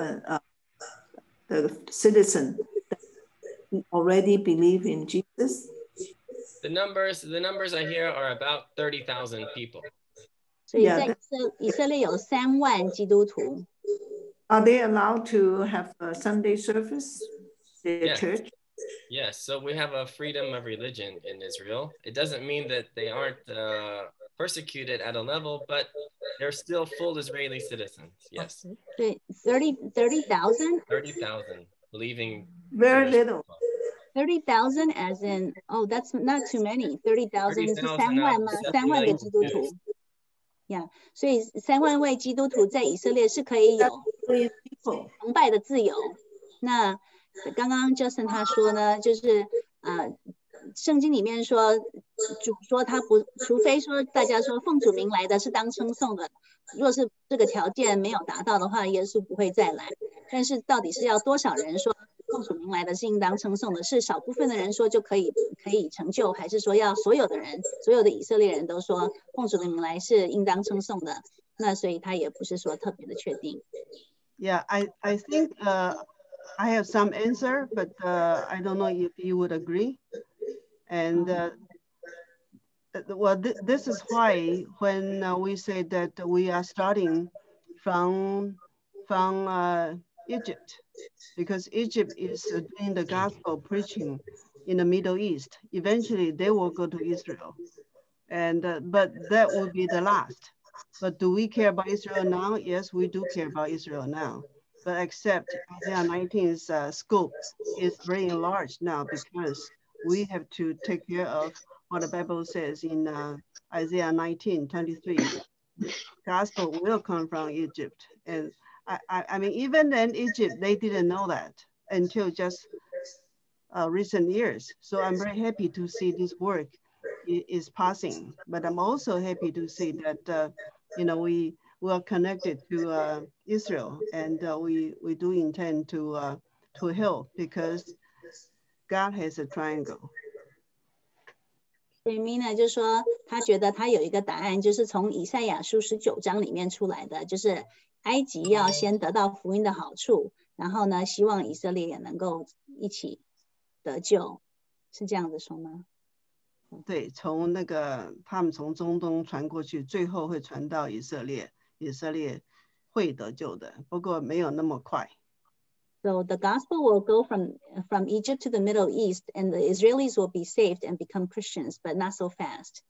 the citizens already believe in Jesus? The numbers I hear are about 30,000 people. 所以在以色列有3万基督徒。 Are they allowed to have a Sunday service? Their church? Yes, so we have a freedom of religion in Israel. It doesn't mean that they aren't persecuted at a level, but they're still full Israeli citizens. Yes. 对 30,000? 30,000 believing. Very little. 30,000 as in, oh, that's not too many. 30,000 是3万吗？3万个基督徒。Yeah， 所以3万位基督徒在以色列是可以有崇拜的自由。那刚刚 Justin 他说呢，就是圣经里面说，主说他不，除非说大家说奉主名来的是当称颂的，若是这个条件没有达到的话，耶稣不会再来。但是到底是要多少人说奉主名来的是应当称颂的，是少部分的人说就可以成就，还是说要所有的人，所有的以色列人都说奉主的名来是应当称颂的？那所以他也不是说特别的确定。 Yeah, I think I have some answer, but I don't know if you would agree. And well, this is why when we say that we are starting from Egypt, because Egypt is doing the gospel preaching in the Middle East. Eventually, they will go to Israel, and but that will be the last. But do we care about Israel now? Yes, we do care about Israel now. But except Isaiah19's scope is very enlarged now because we have to take care of what the Bible says in Isaiah19:23. Gospel will come from Egypt. And I mean, even then Egypt, they didn't know that until just recent years. So I'm very happy to see this work is passing. But I'm also happy to see that, you know, we are connected to Israel, and we do intend to help because God has a triangle. 所以 Mina 就说，他觉得他有一个答案，就是从以赛亚书19章里面出来的，就是埃及要先得到福音的好处，然后呢，希望以色列也能够一起得救，是这样子说吗？ 对，从那个他们从中东传过去，最后会传到以色列，以色列会得救的，不过没有那么快。 So the gospel will go from Egypt to the Middle East, and the Israelis will be saved and become Christians, but not so fast.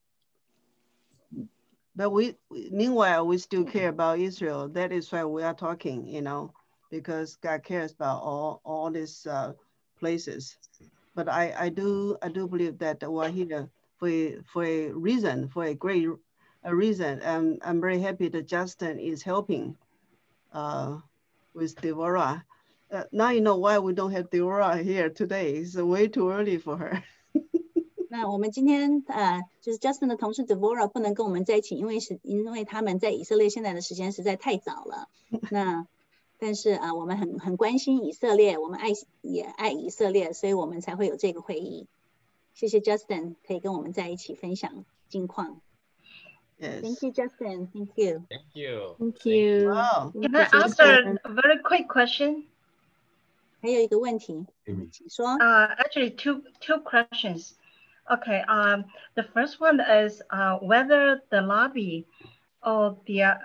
But meanwhile, we still care about Israel. That is why we are talking, you know, because God cares about all these places. But I do believe that we're here for a reason, for a great reason. I'm very happy that Justin is helping with Deborah. Now you know why we don't have Deborah here today. It's way too early for her. 那我们今天就是 Justin 的同事 Deborah 不能跟我们在一起，因为他们在以色列现在的时间实在太早了。那但是我们很关心以色列，我们也爱以色列，所以我们才会有这个会议。谢谢 Justin 可以跟我们在一起分享近况。 Yes. Thank you, Justin. Thank you. Thank you. Thank you. Wow. Thank Can I you, ask a Justin. very quick question? 还有一个问题，请说。 Actually, two questions. Okay. The first one is whether the lobby of the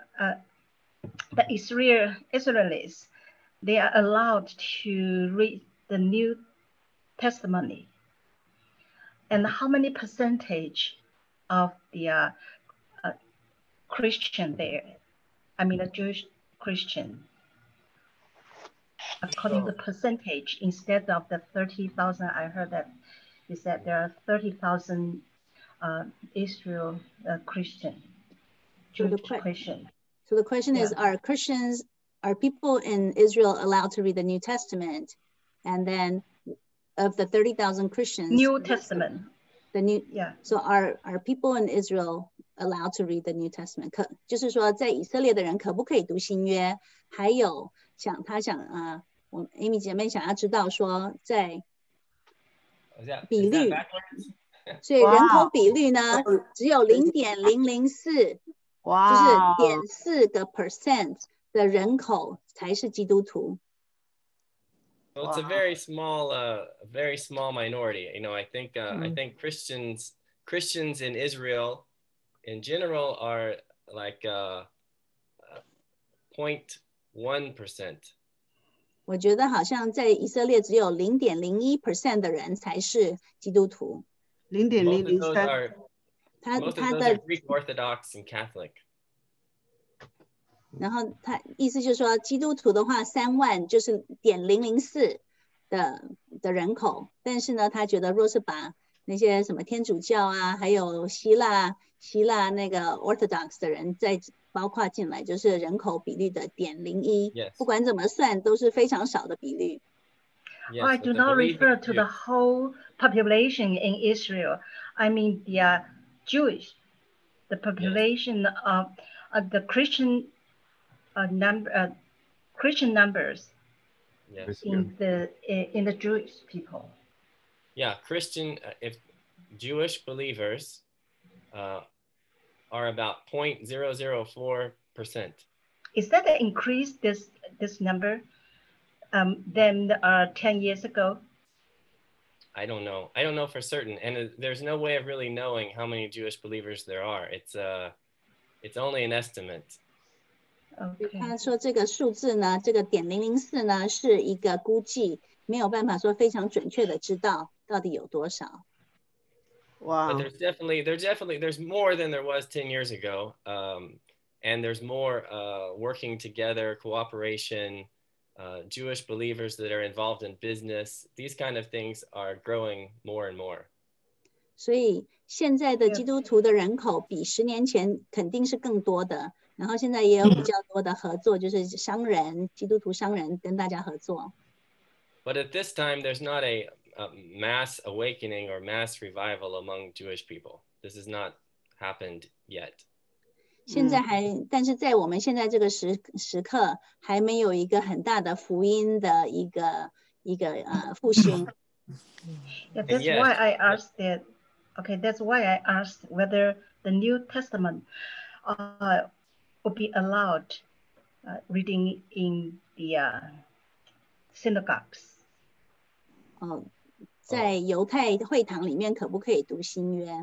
Israelis, they are allowed to read the New Testament, and how many percentage of the Christian there? I mean, a Jewish Christian. According to percentage, instead of the 30,000, I heard that you said there are 30,000 Israel Christian, Jewish Christian. So the question is, are people in Israel allowed to read the New Testament? And then of the 30,000 Christians, New Testament. So are people in Israel allowed to read the New Testament? 就是说在以色列的人可不可以读新约？还有我们 Amy 姐妹想要知道说在比率，所以人口比率呢只有0.004，就是0.4% 的人口才是基督徒。 Well, it's a very small minority. You know, I think Christians in Israel, in general, are like 0.1%. 我觉得好像在以色列只有0.01% 的人才是基督徒。 0.003。 Most of those are Greek Orthodox and Catholic. 然后他意思就是说，基督徒的话3万就是0.004的人口，但是呢，他觉得若是把那些什么天主教啊，还有希腊那个 Orthodox 的人再包括进来，就是人口比率的0.01，不管怎么算都是非常少的比率。 Yes, I do not refer to the whole population in Israel. I mean the Jewish, the population of the Christian Christian numbers in the Jewish people. Yeah, Christian, if Jewish believers are about 0.004%. Is that an increase this number than 10 years ago? I don't know. I don't know for certain, and there's no way of really knowing how many Jewish believers there are. It's only an estimate. 他说这个数字呢，这个0.004呢是一个估计，没有办法说非常准确的知道到底有多少。 Wow. But there's more than there was 10 years ago, and there's more working together, cooperation, Jewish believers that are involved in business. These kind of things are growing more and more. 所以现在的基督徒的人口比10年前肯定是更多的。然后现在也有比较多的合作，就是商人、基督徒商人跟大家合作。 But at this time, there's not a mass awakening or mass revival among Jewish people. This has not happened yet. 现在但是在我们现在这个时刻，还没有一个很大的福音的一个复兴。 Yeah, that's why I asked that. Okay, that's why I asked whether the New Testament would be allowed reading in the synagogues. 在犹太会堂里面可不可以读新约？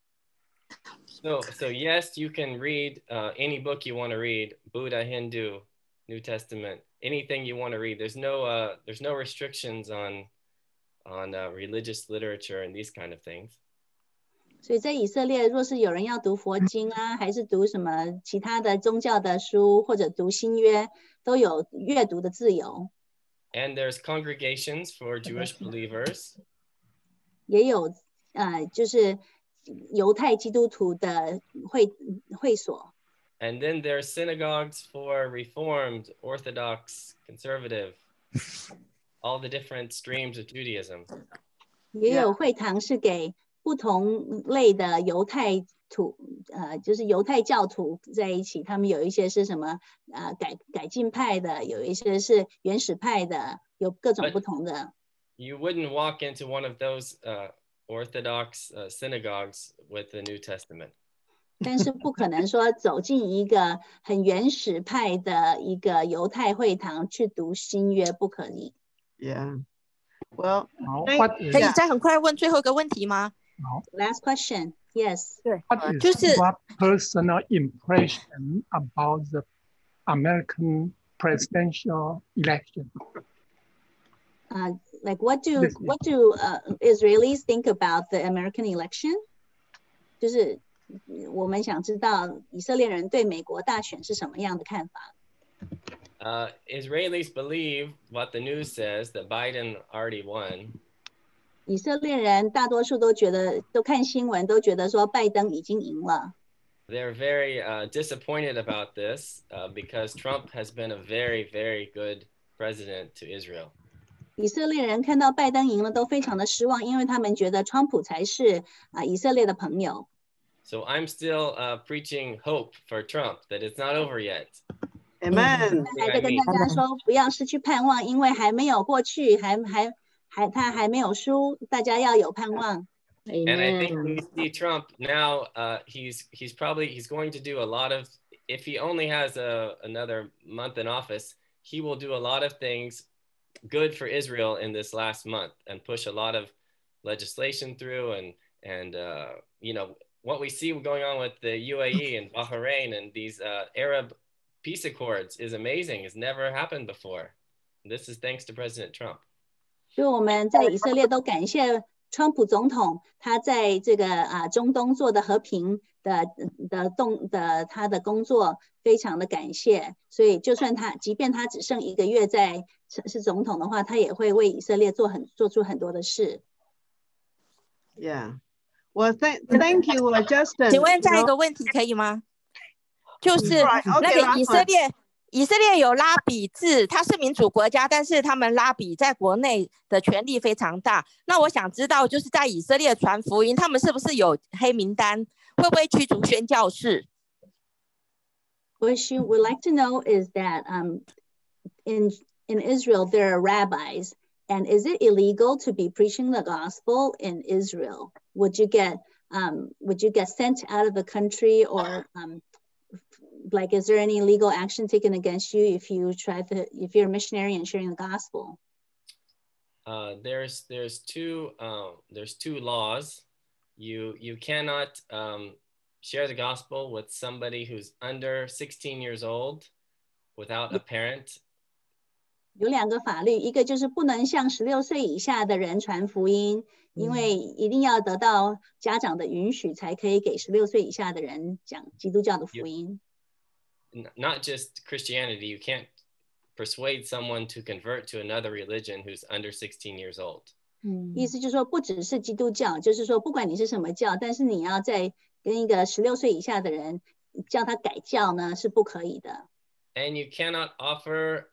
So yes, you can read any book you want to read, Buddha, Hindu, New Testament, anything you want to read. There's no restrictions on religious literature and these kind of things. 所以在以色列，若是有人要读佛经啊，还是读什么其他的宗教的书，或者读新约，都有阅读的自由。 And there's congregations for Jewish believers. 也有就是犹太基督徒的会所。 And then there's synagogues for Reformed, Orthodox, Conservative, all the different streams of Judaism. 也有会堂是给不同类的犹太就是犹太教徒在一起，他们有一些是什么改进派的，有一些是原始派的，有各种不同的。 You wouldn't walk into one of those Orthodox synagogues with the New Testament. 但是不可能说走进一个很原始派的一个犹太会堂去读新约，不可以。 Yeah. Well, 可以再很快问最后一个问题吗？ Last question. Yes. 对， What is your personal impression about the American presidential election? Like what do Israelis think about the American election? 就是我们想知道以色列人对美国大选是什么样的看法。 Israelis believe what the news says that Biden already won. 以色列人大多数都觉得，都看新闻都觉得说拜登已经赢了。 They're very disappointed about this because Trump has been a very, very good president to Israel. 以色列人看到拜登赢了都非常的失望，因为他们觉得川普才是以色列的朋友。 So I'm still preaching hope for Trump that it's not over yet. Amen. 还在跟大家说不要失去盼望，因为还没有过去，他还没有输，大家要有盼望。 And I think we see Trump now. He's going to do a lot of. If he only has another month in office, he will do a lot of things good for Israel in this last month and push a lot of legislation through and you know what we see going on with the UAE and Bahrain and these Arab peace accords is amazing. It's never happened before. This is thanks to President Trump. 所以我们在以色列都感谢川普总统，他在这个中东做的和平的他的工作非常的感谢。所以就算即便他只剩1个月是总统的话，他也会为以色列做出很多的事。 Yeah. Well, thank you, Justin. 请问再一个问题可以吗？就是那个以色列有拉比制，它是民主国家，但是他们拉比在国内的权力非常大。那我想知道，就是在以色列传福音，他们是不是有黑名单？会不会驱逐宣教士？ What she would like to know is that in Israel there are rabbis, and is it illegal to be preaching the gospel in Israel? Would you get sent out of the country, or like, is there any legal action taken against you if you're a missionary and sharing the gospel? There's two laws. You cannot share the gospel with somebody who's under 16 years old without a parent. 有2个法律，一个就是不能向16岁以下的人传福音，因为一定要得到家长的允许，才可以给16岁以下的人讲基督教的福音。 Not just Christianity. You can't persuade someone to convert to another religion who's under 16 years old. 意思就是说，不只是基督教，就是说，不管你是什么教，但是你要在跟一个16岁以下的人叫他改教呢，是不可以的。 And you cannot offer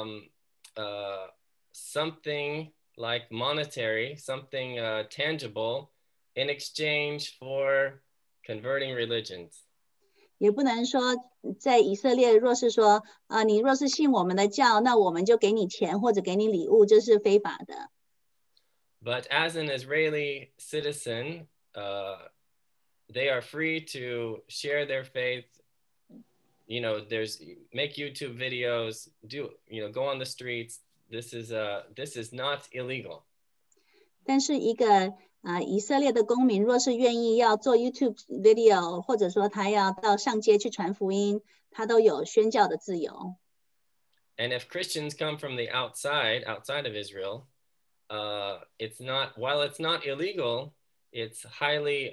something like monetary, something tangible in exchange for converting religions. 也不能说在以色列，若是说你若是信我们的教，那我们就给你钱或者给你礼物，这是非法的。 But as an Israeli citizen, they are free to share their faith. You know, make YouTube videos, go on the streets. This is not illegal. 但是一个以色列的公民，若是愿意要做 YouTube video， 或者说他要到上街去传福音，他都有宣教的自由。 And if Christians come from the outside of Israel, it's not, while it's not illegal, it's highly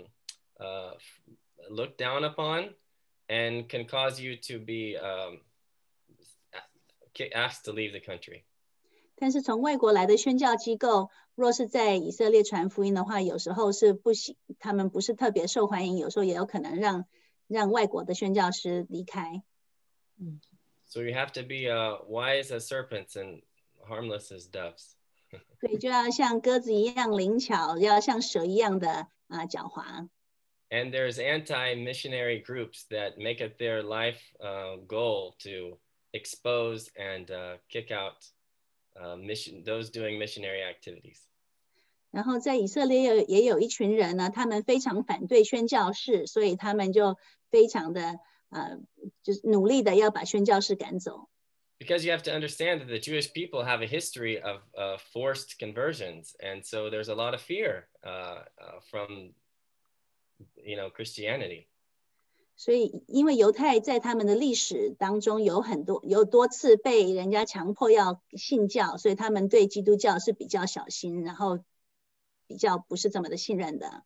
looked down upon and can cause you to be asked to leave the country. 但是从外国来的宣教机构，若是在以色列传福音的话，有时候是他们不是特别受欢迎，有时候也有可能让外国的宣教师离开。 So you have to be wise as serpents and harmless as doves. 对，就要像鸽子一样灵巧，要像蛇一样的狡猾。 And there's anti-missionary groups that make it their life goal to expose and kick out those doing missionary activities. 然后在以色列也有一群人呢，他们非常反对宣教士，所以他们就非常的就是努力的要把宣教士赶走。 Because you have to understand that the Jewish people have a history of forced conversions, and so there's a lot of fear from Christianity. 所以，因为犹太在他们的历史当中有多次被人家强迫要信教，所以他们对基督教是比较小心，然后比较不是这么的信任的。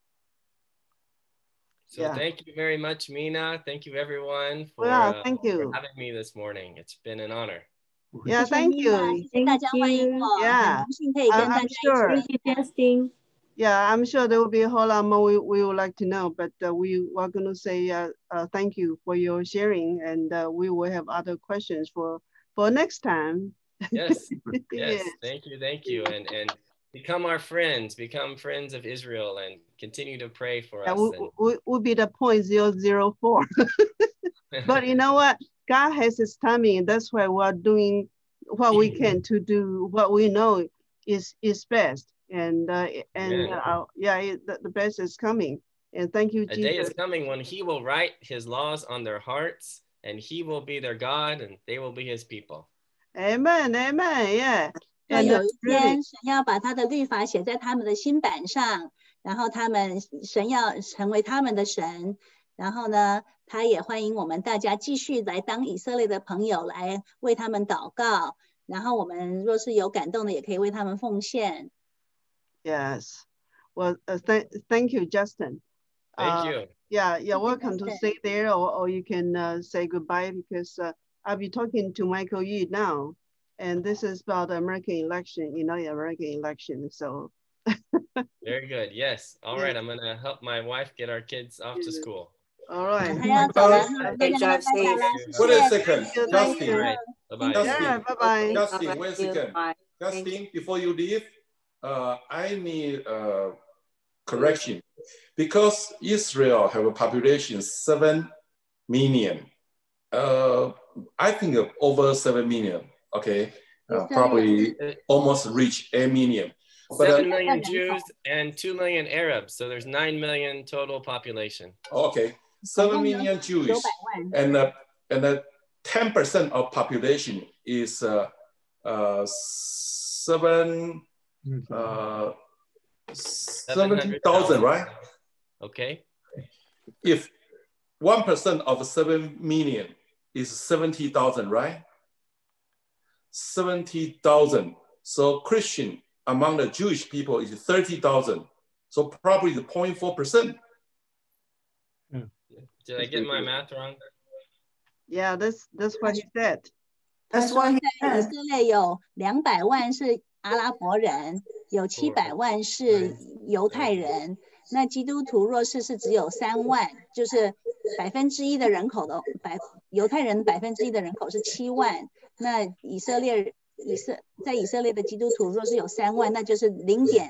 So thank you very much, Mina. Thank you everyone for thank you for having me this morning. It's been an honor. Yeah, thank you. Thank you. Yeah, I'm sure. Thank you, Justin. Yeah, I'm sure there will be a whole lot more we would like to know, but we are going to say thank you for your sharing, and we will have other questions for next time. Yes, yes. Thank you, and become our friends, become friends of Israel, and continue to pray for us. We'll be the 0.004. But you know what? God has his timing. That's why we're doing what we can to do what we know is best. And the best is coming. And thank you, Jesus. A day is coming when he will write his laws on their hearts, and he will be their God, and they will be his people. Amen, amen, yeah. 有一天，神要把他的律法写在他们的心板上，然后神要成为他们的神，然后呢，他也欢迎我们大家继续来当以色列的朋友，来为他们祷告。然后我们若是有感动的，也可以为他们奉献。 Yes. Well, thank you, Justin. Thank you. Yeah, you're welcome to stay there, or you can say goodbye, because I'll be talking to Michael Yu now. And this is about the American election, the American election. So. Very good. Yes. All right. I'm going to help my wife get our kids off to school. All right. Okay, drive safe. Wait a second, Justin. Right. Bye-bye. Yeah, bye-bye. Justin, wait a second. Justin, before you leave, I need correction. Because Israel have a population 7 million. I think over 7 million. Okay, probably almost reach 8 million. But, 7 million Jews and 2 million Arabs, so there's 9 million total population. Okay, 7 million Jews, and 10% of population is 70,000, right? Okay. If 1% of 7 million is 70,000, right? 70,000. So Christian among the Jewish people is 30,000. So probably the 0.4%. Did I get my math wrong? Yeah, that's what he said. That's what he 在以 said. 色列有200万是阿拉伯人，有700万是犹太人。那基督徒若是只有3万，就是1%的人口的犹太人1%的人口是7万。那在以色列的基督徒若是有3万，那就是0.4%，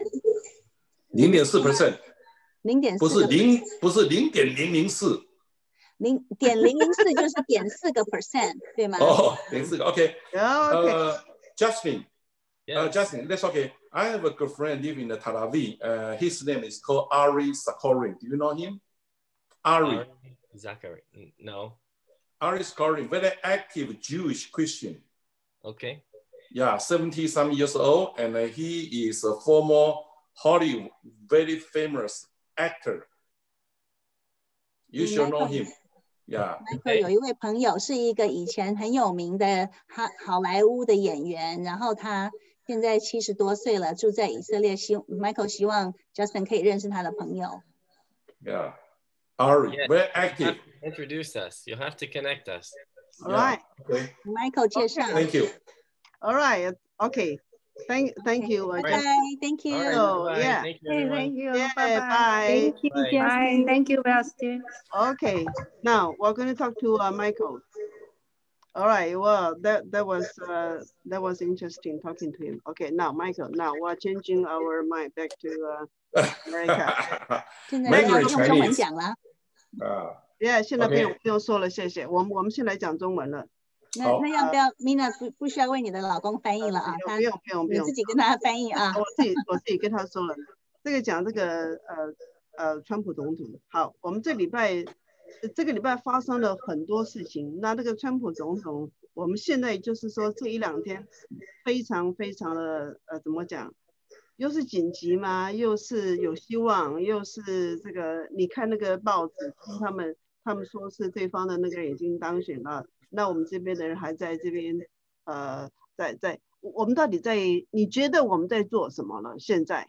0.4%， 不是0.004， 0.004就是0.4%，对吗？ 哦，0.4 ，OK。 Okay. Justin, Yes. Justin, that's okay. I have a good friend living in Tel Aviv. His name is called Ari Sakori. Do you know him? Ari. Zachary. No. Ari Sakori, very active Jewish Christian. Okay. Yeah, 70-some years old, and he is a former Hollywood, very famous actor. You should know him. Michael 有一位朋友是一个以前很有名的好莱坞的演员，然后他现在70多岁了，住在以色列。Michael 希望 Justin 可以认识他的朋友。 Yeah, Ari, very active. Introduce us. You'll have to connect us. All right. Okay. Michael 介绍。 Thank you. All right. Okay. Thank you. Bye. Thank you. So, yeah. Thank you. Yeah, Bye. bye. Thank you, Justin. Thank you, Justin. Okay. Now we're going to talk to Michael. All right. Well, that was interesting talking to him. Okay. Now, Michael. Now we're changing our mind back to America. 现在要用中文讲了。 Yeah， 现在不用说了，谢谢。我们现在讲中文了。 那要不要 Mina 不需要为你的老公翻译了啊？ 不用， 你自己跟他翻译啊。 我自己跟他说了。这个讲这个川普总统。好，我们这个礼拜发生了很多事情。那这个川普总统，我们现在就是说这一两天非常的怎么讲？又是紧急嘛，又是有希望，又是这个你看那个报纸，他们说是对方的那个人已经当选了。那我们这边的人还在这边，我们到底你觉得我们在做什么了？现在，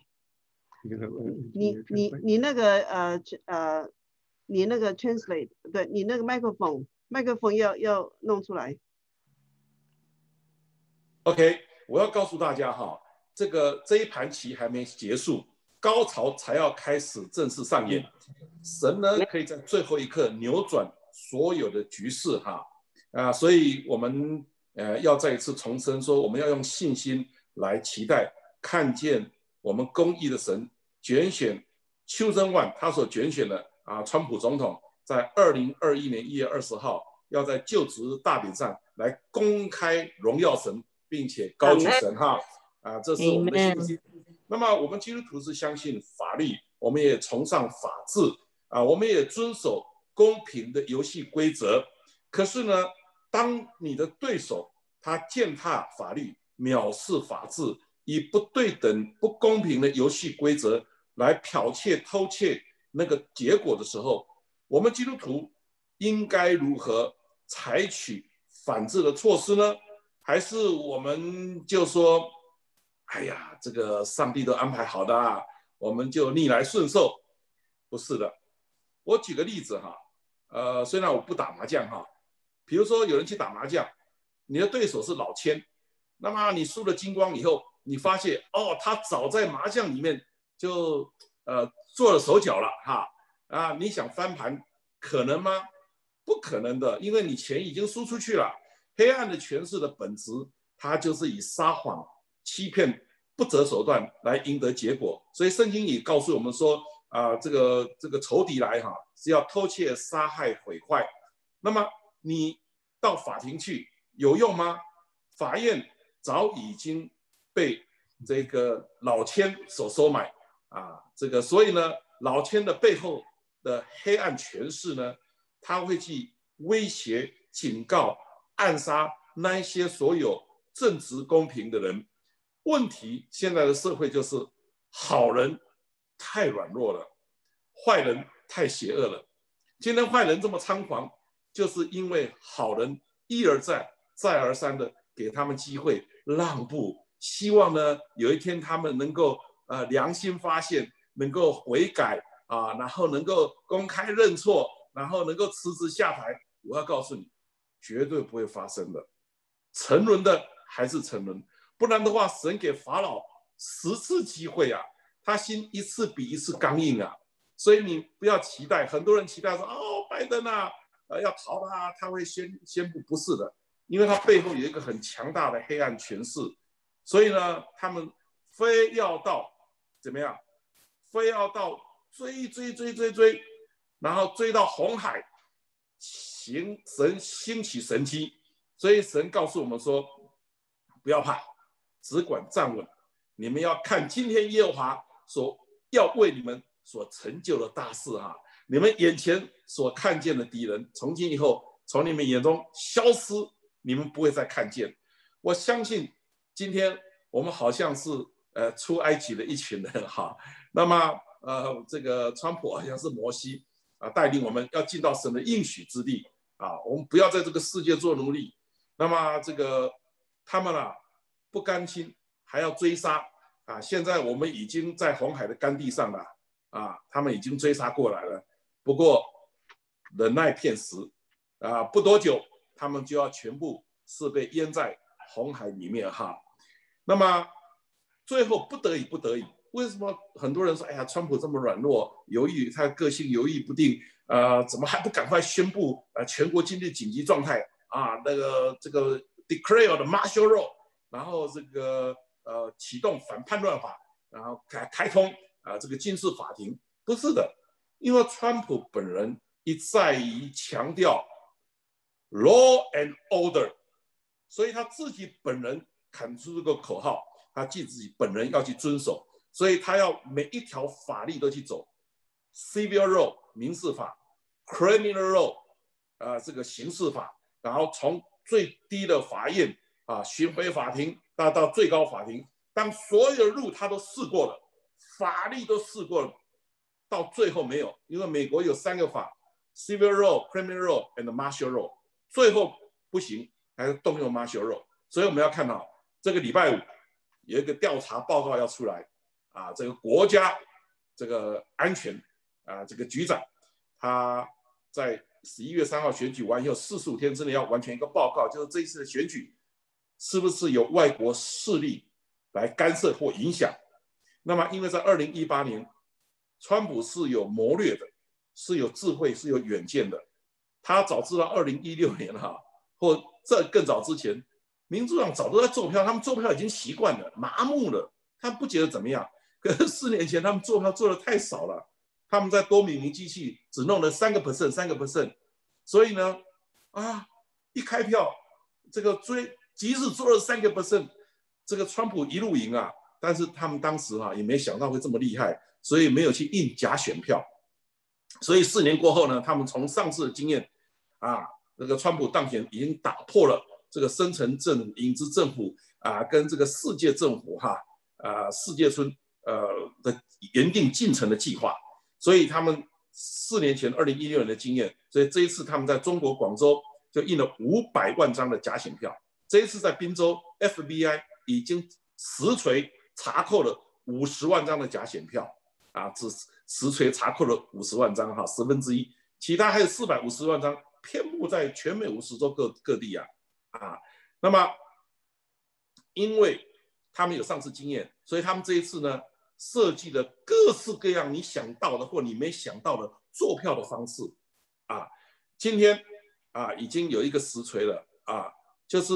你那个 translate， 对，你那个麦克风要弄出来。 OK， 我要告诉大家哈，这一盘棋还没结束，高潮才要开始正式上演。神呢，可以在最后一刻扭转所有的局势哈。所以我们要再一次重申说，我们要用信心来期待看见我们公义的神拣选chosen one，他所拣选的川普总统，在2021年1月20号要在就职大典上来公开荣耀神，并且高举神哈这是我们的信心。那么我们基督徒是相信法律，我们也崇尚法治我们也遵守公平的游戏规则。可是呢，当你的对手他践踏法律、藐视法治，以不对等、不公平的游戏规则来剽窃、偷窃那个结果的时候，我们基督徒应该如何采取反制的措施呢？还是我们就说，哎呀，这个上帝都安排好的我们就逆来顺受？不是的。我举个例子哈，虽然我不打麻将哈。比如说有人去打麻将，你的对手是老千，那么你输了精光以后，你发现他早在麻将里面就做了手脚了你想翻盘可能吗？不可能的，因为你钱已经输出去了。黑暗的权势的本质，它就是以撒谎、欺骗、不择手段来赢得结果。所以圣经也告诉我们说这个仇敌来是要偷窃、杀害、毁坏。那么你到法庭去有用吗？法院早已经被这个老千所收买所以呢，老千的背后的黑暗权势呢，他会去威胁、警告、暗杀那一些所有正直公平的人。问题现在的社会就是好人太软弱了，坏人太邪恶了。今天坏人这么猖狂，就是因为好人一而再再而三的给他们机会让步，希望呢有一天他们能够良心发现，能够悔改然后能够公开认错，然后能够辞职下台。我要告诉你，绝对不会发生的。沉沦的还是沉沦，不然的话，神给法老10次机会他心一次比一次刚硬所以你不要期待，很多人期待说拜登要逃他会宣布，不是的，因为他背后有一个很强大的黑暗权势，所以呢，他们非要到怎么样？非要到追，然后追到红海，神兴起神迹，所以神告诉我们说，不要怕，只管站稳，你们要看今天耶和华所要为你们所成就的大事你们眼前所看见的敌人，从今以后从你们眼中消失，你们不会再看见。我相信今天我们好像是出埃及的一群人那么这个川普好像是摩西， 带领我们要进到神的应许之地我们不要在这个世界做奴隶。那么这个他们不甘心，还要追杀现在我们已经在红海的干地上了他们已经追杀过来了。不过忍耐片时不多久他们就要全部是被淹在红海里面那么最后不得已，为什么很多人说，哎呀，川普这么软弱，犹豫，他的个性犹豫不定，怎么还不赶快宣布全国经济紧急状态这个 declare 的 martial law， 然后这个启动反叛乱法，然后开通这个军事法庭？不是的，因为川普本人一再于强调 law and order， 所以他自己本人喊出这个口号，他自己本人要去遵守。所以他要每一条法律都去走 ，civil law 民事法 ，criminal law 这个刑事法，然后从最低的法院巡回法庭到最高法庭，当所有的路他都试过了，法律都试过了，到最后没有，因为美国有3个法 ，civil law、criminal law and martial law， 最后不行，还是动用 martial law。所以我们要看到这个礼拜5有一个调查报告要出来。这个国家这个安全这个局长，他在11月3号选举完以后45天之内要完成一个报告，就是这一次的选举是不是有外国势力来干涉或影响。那么因为在2018年，川普是有谋略的，是有智慧，是有远见的，他早知道2016年或这更早之前，民主党早都在做票，他们做票已经习惯了，麻木了，他们不觉得怎么样。可是4年前他们做票做的太少了，他们在多米尼机器只弄了3%，所以呢一开票这个即使做了3%，这个川普一路赢但是他们当时也没想到会这么厉害，所以没有去印假选票。所以4年过后呢，他们从上次的经验那个川普当选已经打破了这个深层政府、影子政府跟这个世界政府世界村的原定进程的计划，所以他们4年前2016年的经验，所以这一次他们在中国广州就印了500万张的假选票。这一次在滨州 FBI 已经实锤查扣了50万张的假选票只实锤查扣了50万张1/10，其他还有450万张遍布在全美50州各地那么因为他们有上次经验，所以他们这一次呢设计了各式各样你想到的或你没想到的做票的方式今天已经有一个实锤了就是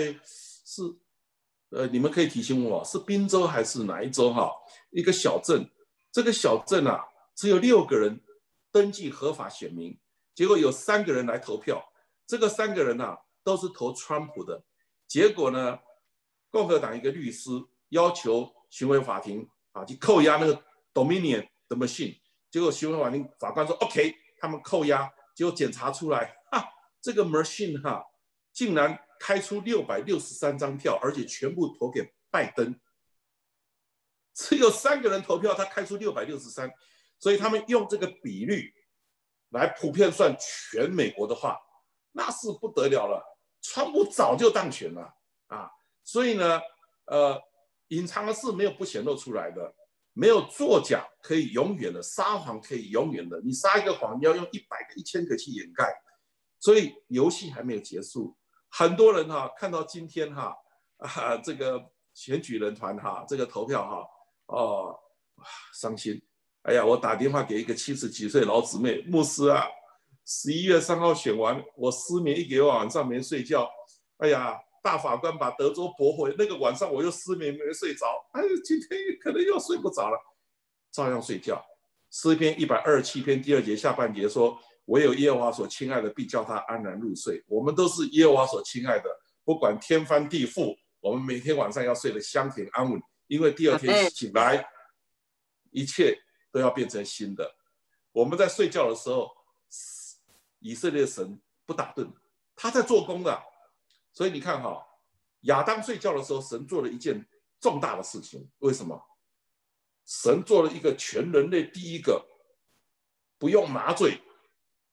你们可以提醒我是滨州还是哪一州一个小镇，这个小镇只有6个人登记合法选民，结果有3个人来投票，这个3个人都是投川普的，结果呢共和党一个律师要求巡回法庭去扣押那个 Dominion 的 machine， 结果巡回法庭法官说 OK， 他们扣押，结果检查出来这个 machine 竟然开出663张票，而且全部投给拜登，只有3个人投票，他开出663，所以他们用这个比率来普遍算全美国的话，那是不得了了，川普早就当选了所以呢隐藏的事没有不显露出来的，没有作假可以永远的，撒谎可以永远的，你撒一个谎你要用100个1000个去掩盖，所以游戏还没有结束。很多人看到今天这个选举人团这个投票伤心。哎呀，我打电话给一个70几岁老姊妹，牧师11月3号选完，我失眠1个晚上没睡觉，哎呀，大法官把德州驳回，那个晚上我又失眠没睡着，今天可能又睡不着了，照样睡觉。诗篇127篇第2节下半节说，唯有耶和华所亲爱的必叫他安然入睡。我们都是耶和华所亲爱的，不管天翻地覆，我们每天晚上要睡得香甜安稳，因为第2天醒来一切都要变成新的。我们在睡觉的时候，以色列神不打盹，他在做工的。所以你看亚当睡觉的时候，神做了一件重大的事情。为什么？神做了一个全人类第一个不用麻醉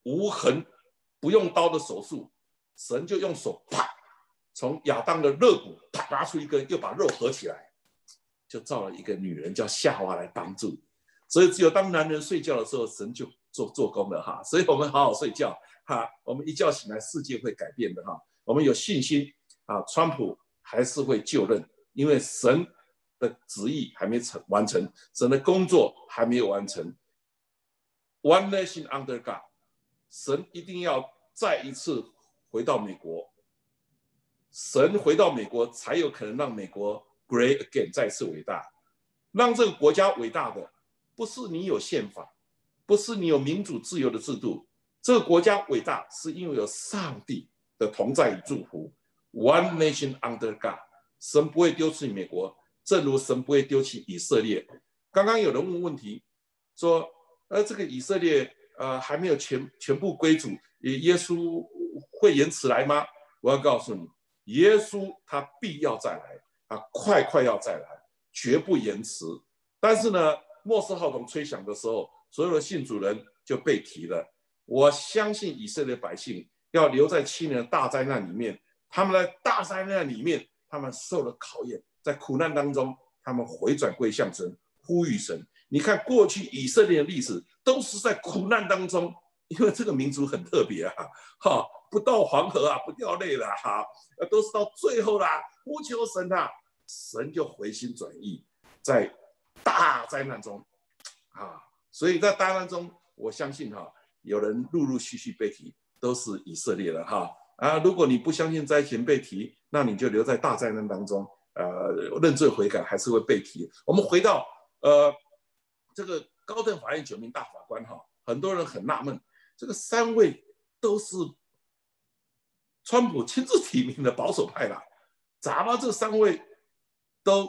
无痕不用刀的手术，神就用手啪从亚当的肋骨啪拿出一根，又把肉合起来，就造了一个女人叫夏娃来帮助。所以只有当男人睡觉的时候，神就做工了哈。所以我们好好睡觉哈，我们一觉醒来，世界会改变的哈。我们有信心啊，川普还是会就任，因为神的旨意还没完成，神的工作还没有完成。One nation under God， 神一定要再一次回到美国，神回到美国才有可能让美国 great again， 再次伟大。让这个国家伟大的不是你有宪法，不是你有民主自由的制度，这个国家伟大是因为有上帝的同在与祝福。One nation under God， 神不会丢弃美国，正如神不会丢弃以色列。刚刚有人问问题说，这个以色列还没有全部归主，耶稣会延迟来吗？我要告诉你，耶稣他必要再来，快要再来，绝不延迟。但是呢，末世号筒吹响的时候，所有的信主人就被提了。我相信以色列百姓要留在7年的大灾难里面，他们在大灾难里面，他们受了考验，在苦难当中，他们回转归向神，呼吁神。你看过去以色列的历史都是在苦难当中，因为这个民族很特别不到黄河不掉泪了都是到最后啦，呼求神神就回心转意，在大灾难中所以在大灾难中，我相信有人陆续被提，都是以色列了如果你不相信灾前被提，那你就留在大灾难当中，认罪悔改还是会被提。我们回到这个高等法院9名大法官很多人很纳闷，这个3位都是川普亲自提名的保守派啦，咋吧？这3位都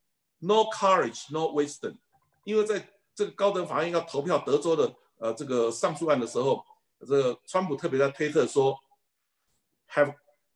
no courage no wisdom， 因为在这个高等法院要投票德州的这个上诉案的时候，这个川普特别在推特说 have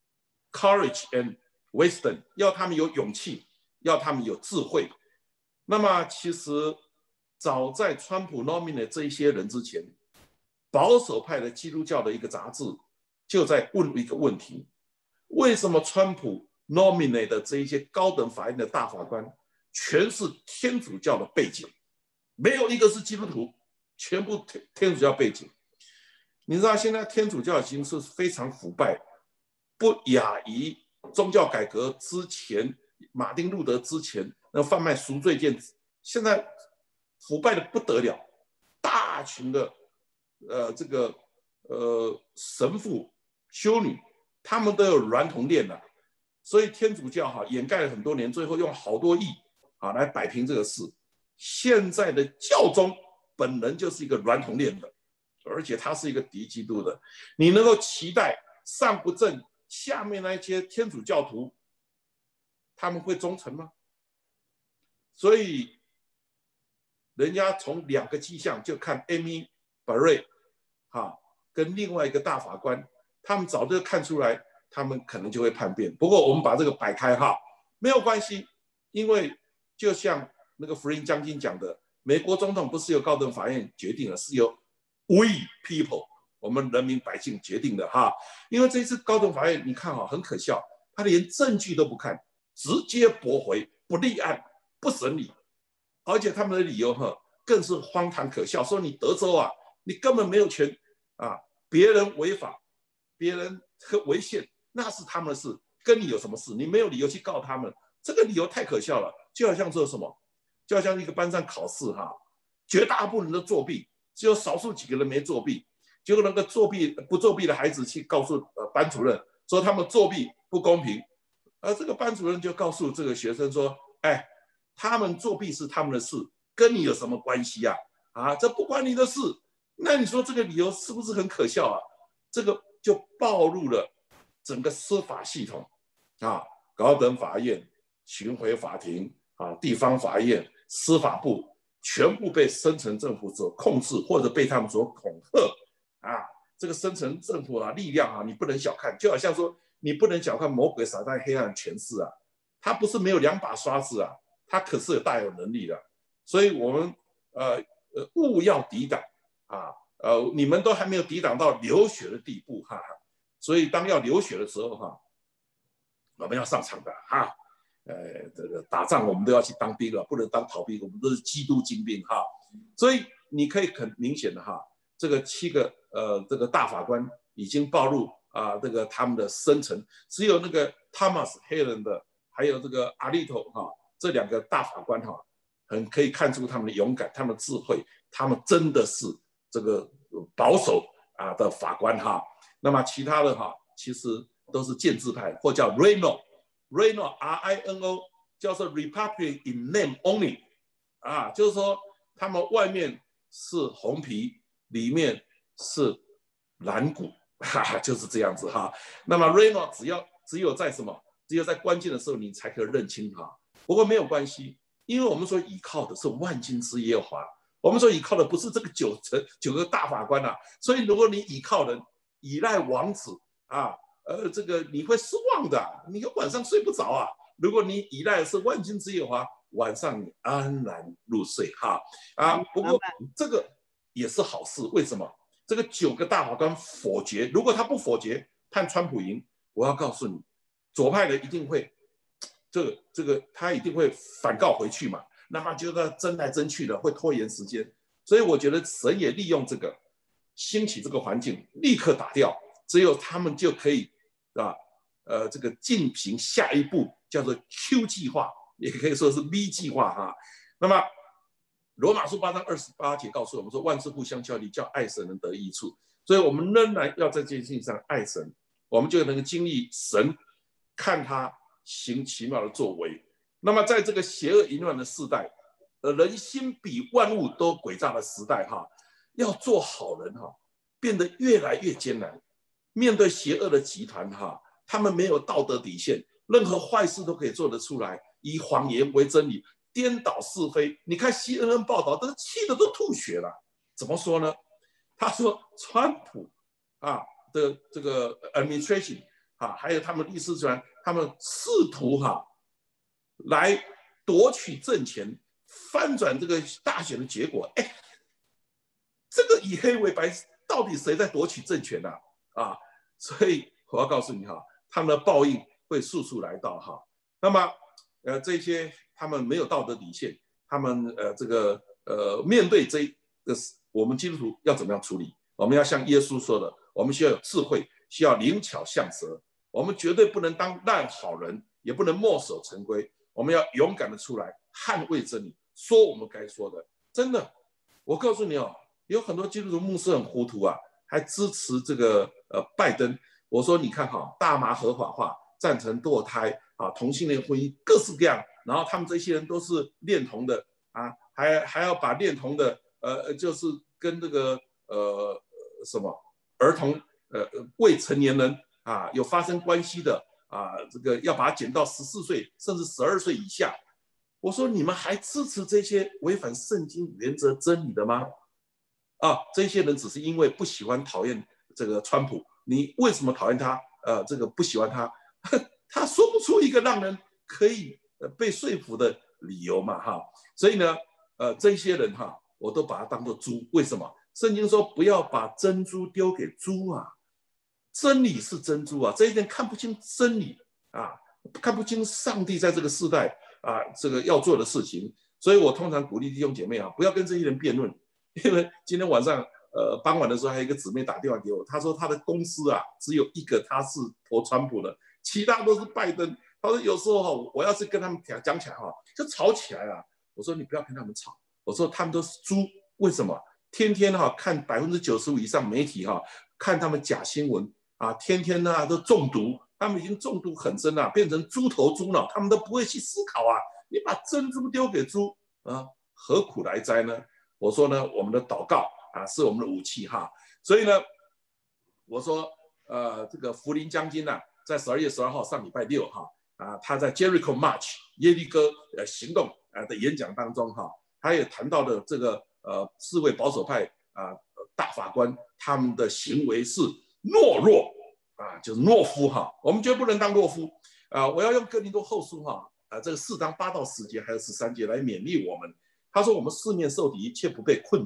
courage and wisdom， 要他们有勇气，要他们有智慧。那么其实早在川普 nominate 这一些人之前，保守派的基督教的一个杂志就在问一个问题：为什么川普 nominate 的这一些高等法院的大法官全是天主教的背景，没有一个是基督徒，全部天主教背景？你知道现在天主教已经是非常腐败，不亚于宗教改革之前马丁路德之前那贩卖赎罪券，现在腐败的不得了，大群的这个神父修女，他们都有娈童恋了，所以天主教掩盖了很多年，最后用好多亿来摆平这个事。现在的教宗本人就是一个娈童恋的，而且他是一个敌基督的，你能够期待上不正下面那些天主教徒他们会忠诚吗？所以人家从2个迹象就看 Amy Barrett 跟另外一个大法官，他们早就看出来他们可能就会叛变。不过我们把这个摆开没有关系，因为就像那个福音将军讲的，美国总统不是由高等法院决定的，是由 we people 我们人民百姓决定的因为这次高等法院你看很可笑，他连证据都不看，直接驳回，不立案不审理，而且他们的理由更是荒唐可笑，说你德州你根本没有权别人违法别人违宪那是他们的事，跟你有什么事？你没有理由去告他们，这个理由太可笑了。就好像说什么，就好像一个班上考试绝大部分人都作弊，只有少数几个人没作弊，结果那个不作弊的孩子去告诉班主任说他们作弊不公平，而这个班主任就告诉这个学生说，他们作弊是他们的事，跟你有什么关系这不关你的事。那你说这个理由是不是很可笑这个就暴露了整个司法系统高等法院、巡回法庭地方法院、司法部全部被深层政府所控制，或者被他们所恐吓这个深层政府力量你不能小看，就好像说你不能小看魔鬼撒旦黑暗权势他不是没有2把刷子他可是大有能力的。所以我们勿要抵挡你们都还没有抵挡到流血的地步哈，所以当要流血的时候哈，我们要上场的哈。这个打仗我们都要去当兵了，不能当逃兵，我们都是基督精兵哈。所以你可以很明显的哈，这个7个这个大法官已经暴露这个他们的深层，只有那个 Thomas 黑人的，还有这个阿利托哈，这2个大法官哈，很可以看出他们的勇敢，他们的智慧，他们真的是这个保守的法官哈。那么其他的哈，其实都是建制派，或叫 Reno R-I-N-O， 叫做 Republican in name only， 就是说他们外面是红皮，里面是蓝骨，就是这样子哈。那么 Reno 只有在什么？只有在关键的时候你才可以认清他。不过没有关系，因为我们所依靠的是万军之耶和华，我们所依靠的不是这个9个大法官所以如果你依赖王子这个你会失望的，你晚上睡不着如果你依赖的是万军之耶和华，晚上你安然入睡不过这个也是好事，为什么？这个9个大法官否决，如果他不否决，判川普赢，我要告诉你，左派的一定会这个他一定会反告回去嘛，那么就在争来争去的，会拖延时间。所以我觉得神也利用这个兴起这个环境，立刻打掉，只有他们就可以这个进行下一步，叫做 Q 计划，也可以说是 V 计划那么罗马书8章28节告诉我们说，万事互相效力，叫爱神能得益处。所以我们仍然要在这件事情上爱神，我们就能够经历神看他行奇妙的作为。那么在这个邪恶淫乱的时代，人心比万物都诡诈的时代要做好人变得越来越艰难。面对邪恶的集团他们没有道德底线，任何坏事都可以做得出来，以谎言为真理，颠倒是非。你看 CNN 报道，都气得都吐血了。怎么说呢？他说川普的这个 administration 还有他们律师团，他们试图来夺取政权，翻转这个大选的结果。这个以黑为白，到底谁在夺取政权所以我要告诉你他们的报应会速速来到那么这些他们没有道德底线，他们面对这个我们基督徒要怎么样处理？我们要像耶稣说的，我们需要有智慧，需要灵巧像蛇，我们绝对不能当烂好人，也不能墨守成规，我们要勇敢的出来捍卫真理，说我们该说的。真的，我告诉你有很多基督徒牧师很糊涂还支持这个拜登。我说你看大麻合法化，赞成堕胎同性恋婚姻，各式各样。然后他们这些人都是恋童的还要把恋童的就是跟这个什么儿童未成年人有发生关系的这个要把它减到14岁甚至12岁以下。我说你们还支持这些违反圣经原则真理的吗？这些人只是因为不喜欢讨厌这个川普。你为什么讨厌他？这个不喜欢他，他说不出一个让人可以被说服的理由嘛所以呢，这些人我都把他当作猪。为什么？圣经说不要把珍珠丢给猪真理是珍珠这一点看不清真理看不清上帝在这个世代这个要做的事情。所以我通常鼓励弟兄姐妹不要跟这些人辩论，因为今天晚上傍晚的时候还有一个姊妹打电话给我，她说她的公司只有一个她是投川普的，其他都是拜登。她说有时候我要是跟他们讲起来就吵起来了。我说你不要跟他们吵，我说他们都是猪。为什么？天天看95%以上媒体看他们假新闻天天都中毒，他们已经中毒很深了，变成猪头猪脑，他们都不会去思考你把珍珠丢给猪何苦来哉呢？我说呢，我们的祷告是我们的武器所以呢，我说这个福林将军在12月12号上礼拜6他在 Jericho March 耶利哥行动的演讲当中他也谈到的这个4位保守派大法官他们的行为是懦弱就是懦夫我们绝不能当懦夫我要用哥林多后书这个4章8到10节还有13节来勉励我们。他说我们四面受敌却不被困住，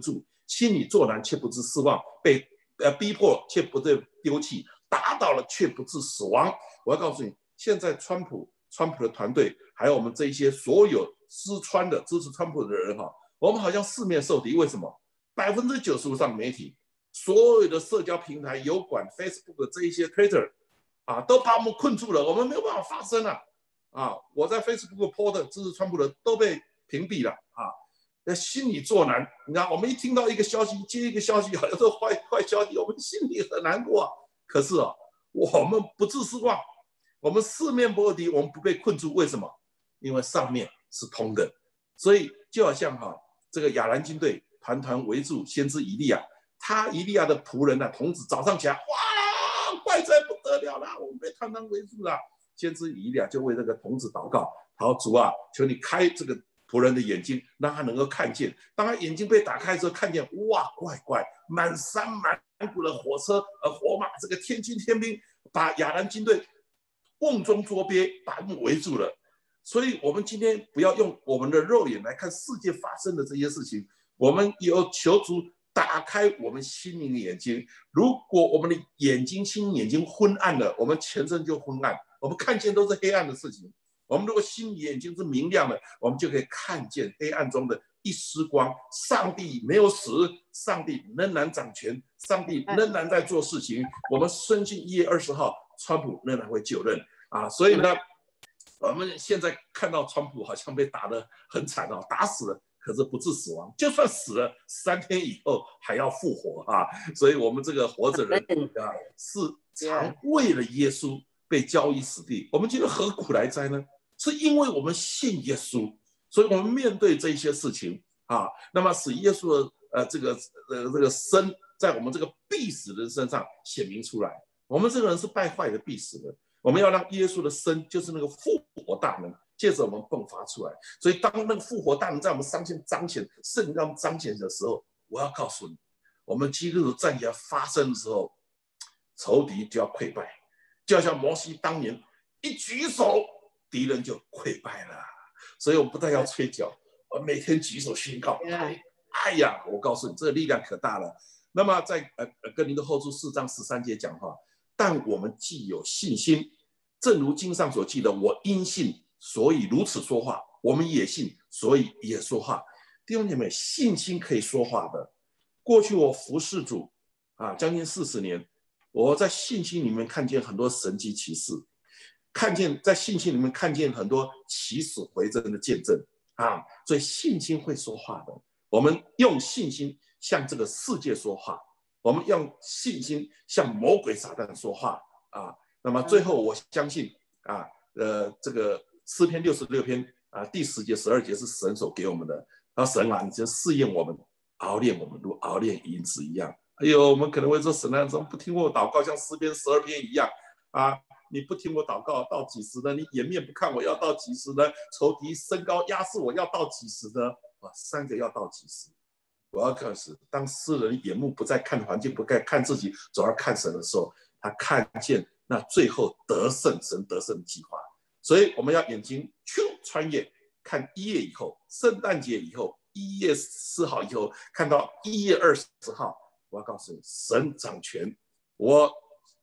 心里作难却不致失望，被逼迫却不致丢弃，打倒了却不致死亡。我要告诉你，现在川普的团队，还有我们这一些所有支持川普的人哈，我们好像四面受敌。为什么？95%以上媒体，所有的社交平台、油管、Facebook 这一些 Twitter 啊，都把我们困住了，我们没有办法发声了啊！我在 Facebook po 的支持川普的都被屏蔽了啊！那心里作难，你看，我们一听到一个消息接一个消息，好像是坏消息，我们心里很难过啊。可是啊，我们不致失望，我们四面不敌，我们不被困住。为什么？因为上面是通的。所以就好像这个亚兰军队团团围住先知以利亚，以利亚的仆人童子早上起来，哇，怪哉不得了啦，我们被团团围住了。先知以利亚就为这个童子祷告，好，主啊，求你开这个仆人的眼睛，让他能够看见。当他眼睛被打开之后，看见哇，怪，满山满谷的火车、火马，这个天军天兵把亚兰军队瓮中捉鳖，把他们围住了。所以我们今天不要用我们的肉眼来看世界发生的这些事情，我们有求主打开我们心灵的眼睛。如果我们的心灵眼睛昏暗了，我们全身就昏暗，我们看见都是黑暗的事情。我们如果心眼睛是明亮的，我们就可以看见黑暗中的一丝光。上帝没有死，上帝仍然掌权，上帝仍然在做事情。我们深信1月20号，川普仍然会就任啊！所以呢，我们现在看到川普好像被打得很惨哦，打死了，可是不致死亡。就算死了，3天以后还要复活啊！所以我们这个活着人啊，是常为了耶稣被交于死地。我们今天何苦来哉呢？是因为我们信耶稣，所以我们面对这些事情啊，那么使耶稣的这个生在我们这个必死的人身上显明出来。我们这个人是败坏的、必死的，我们要让耶稣的生，就是那个复活大能，借着我们迸发出来。所以当那个复活大能在我们彰显、圣灵让我们彰显的时候，我要告诉你，我们基督徒战役发生的时候，仇敌就要溃败，就好像摩西当年一举手，敌人就溃败了。所以我们不但要吹角，我每天举手宣告。哎呀，我告诉你，这个力量可大了。那么在哥林多后书4章13节讲话，但我们既有信心，正如经上所记的，我因信所以如此说话，我们也信所以也说话。弟兄姐妹，信心可以说话的。过去我服侍主啊，将近40年，我在信心里面看见很多神迹奇事，在信心里面看见很多起死回生的见证啊，所以信心会说话的。我们用信心向这个世界说话，我们用信心向魔鬼撒旦说话啊。那么最后我相信啊，这个诗篇66篇啊第10节、12节是神所给我们的。然后神啊，你就试验我们，熬炼我们，如熬炼银子一样。哎呦，我们可能会说，神啊，怎么不听我祷告，像诗篇12篇一样啊？你不听我祷告，到几时呢？你掩面不看我，要到几时呢？仇敌升高压制我，要到几时呢？3个要到几时？我要告诉，当诗人眼目不再看环境，不再看自己，总要看神的时候，他看见那最后神得胜的计划。所以我们要眼睛穿越，看1月以后，圣诞节以后，1月4号以后，看到1月20号，我要告诉你，神掌权，我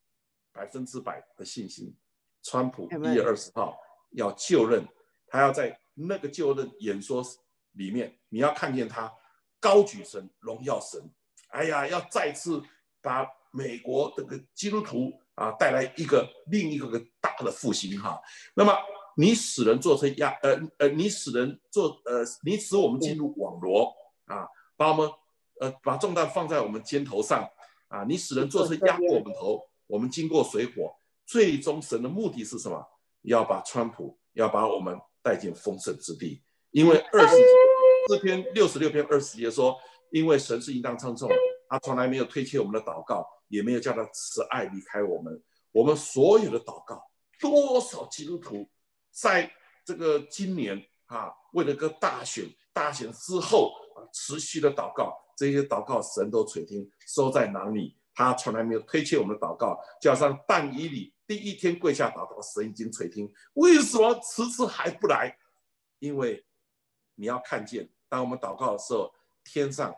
100%的信心。川普1月20号要就任，他要在那个就任演说里面，你要看见他高举神、荣耀神。哎呀，要再次把美国这个基督徒啊带来另一个大的复兴哈。那么你使人做成你使我们进入网罗啊，把我们把重担放在我们肩头上啊，你使人做成压过我们头，我们经过水火。最终神的目的是什么？要把川普，要把我们带进丰盛之地。因为诗篇66篇20节说，因为神是应当称颂，他从来没有推却我们的祷告，也没有叫他慈爱离开我们。我们所有的祷告，多少基督徒在这个今年啊，为了个大选之后啊，持续的祷告，这些祷告神都垂听，收在囊里。他从来没有推却我们的祷告，加上但以理第一天跪下祷告，神已经垂听。为什么迟迟还不来？因为你要看见，当我们祷告的时候，天上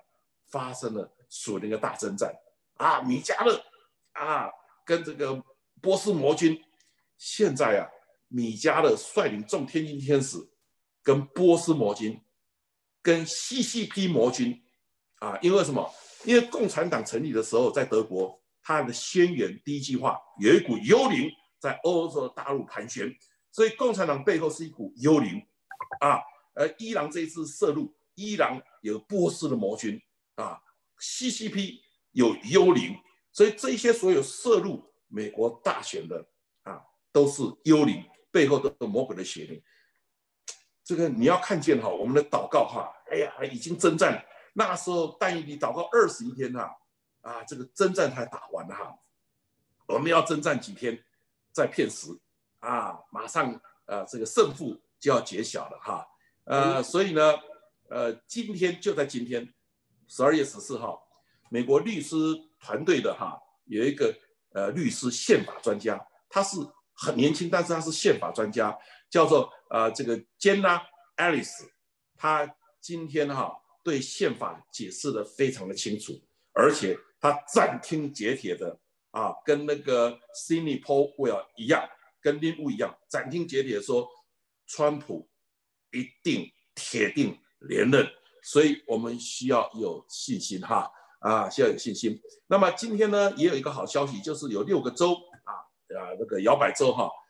发生了属灵的大征战啊，米迦勒啊跟这个波斯魔军，现在啊米迦勒率领众天军天使跟波斯魔军跟西西批魔军啊，因为什么？因为共产党成立的时候，在德国，它的宣言第一句话有一股幽灵在欧洲大陆盘旋，所以共产党背后是一股幽灵啊。伊朗这一次涉入，伊朗有波斯的魔军啊，西西批有幽灵，所以这些所有涉入美国大选的啊，都是幽灵，背后都有魔鬼的血灵。这个你要看见哈，我们的祷告哈，哎呀，已经征战。那时候但以理祷告21天哈，啊，这个征战才打完哈。我们要征战几天，再片时啊，马上这个胜负就要揭晓了哈。所以呢，今天就在今天，12月14号，美国律师团队的哈有一个律师宪法专家，他是很年轻，但是他是宪法专家，叫做这个 Jenna Ellis， 他今天哈对宪法解释的非常的清楚，而且他斩钉截铁的啊，跟那个 Sidney Powell 一样，跟林务一样，斩钉截铁的说，川普一定铁定连任，所以我们需要有信心哈啊，需要有信心。那么今天呢，也有一个好消息，就是有6个州那个摇摆州哈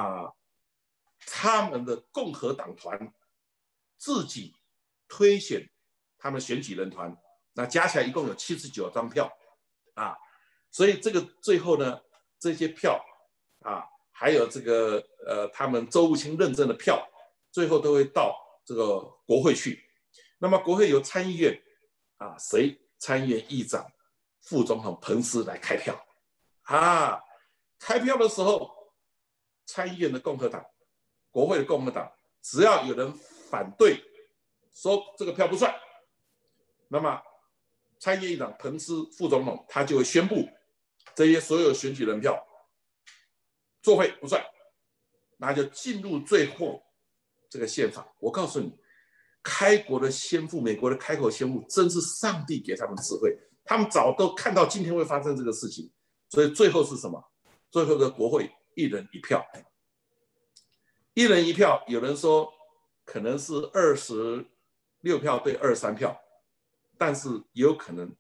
他们的共和党团自己推选他们选举人团，那加起来一共有79张票啊，所以这个最后呢，这些票啊，还有这个他们州务卿认证的票，最后都会到这个国会去。那么国会由参议院啊，谁参议院议长、副总统彭斯来开票啊。开票的时候，参议院的共和党、国会的共和党，只要有人反对说这个票不算，那么参议院议长彭斯副总统他就会宣布这些所有选举人票作废不算，那就进入最后这个宪法。我告诉你，开国的先父，美国的开国先父，真是上帝给他们智慧，他们早都看到今天会发生这个事情，所以最后是什么？最后的国会一人一票，一人一票，有人说可能是26票对23票，但是也有可能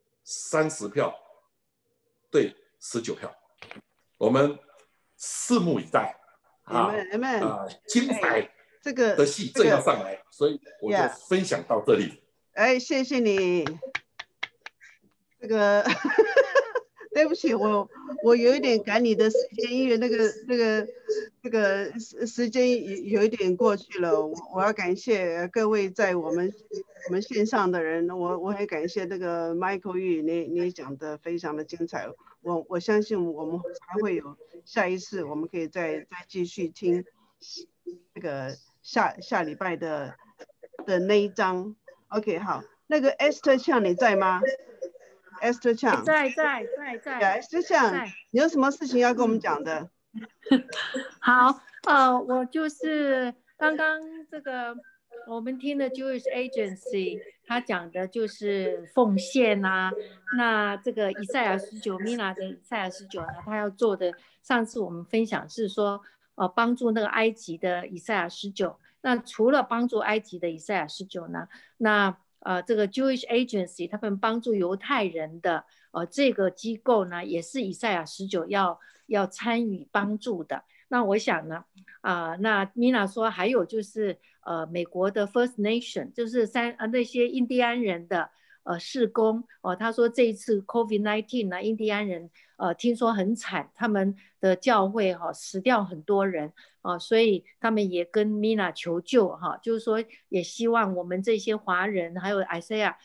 30票对19票，我们拭目以待精彩的戏正要上来，所以我就分享到这里。 哎，谢谢你。这个对不起，我有一点赶你的时间，因为那个时间有一点过去了。我要感谢各位在我们线上的人，我很感谢这个 Michael Yu， 你讲的非常的精彩。我相信我们还会有下一次，我们可以再继续听这个下礼拜的那一章。OK， 好，那个 Esther Chang 你在吗？Esther Chang 在。 Esther Chang， 你有什么事情要跟我们讲的？ 好，我就是刚刚这个我们听的 Jewish Agency， 他讲的就是奉献啊。那这个以赛亚19 Mina 的以赛亚19呢，他要做的，上次我们分享是说，帮助那个埃及的以赛亚19。那除了帮助埃及的以赛亚19呢，那这个 Jewish Agency 他们帮助犹太人的这个机构呢，也是以赛亚19要参与帮助的。那我想呢，那 Mina 说还有就是美国的 First Nation， 就是那些印第安人的事工他说这一次 COVID-19 呢，印第安人听说很惨，他们的教会死掉很多人所以他们也跟 Mina 求救就是说也希望我们这些华人还有以赛亚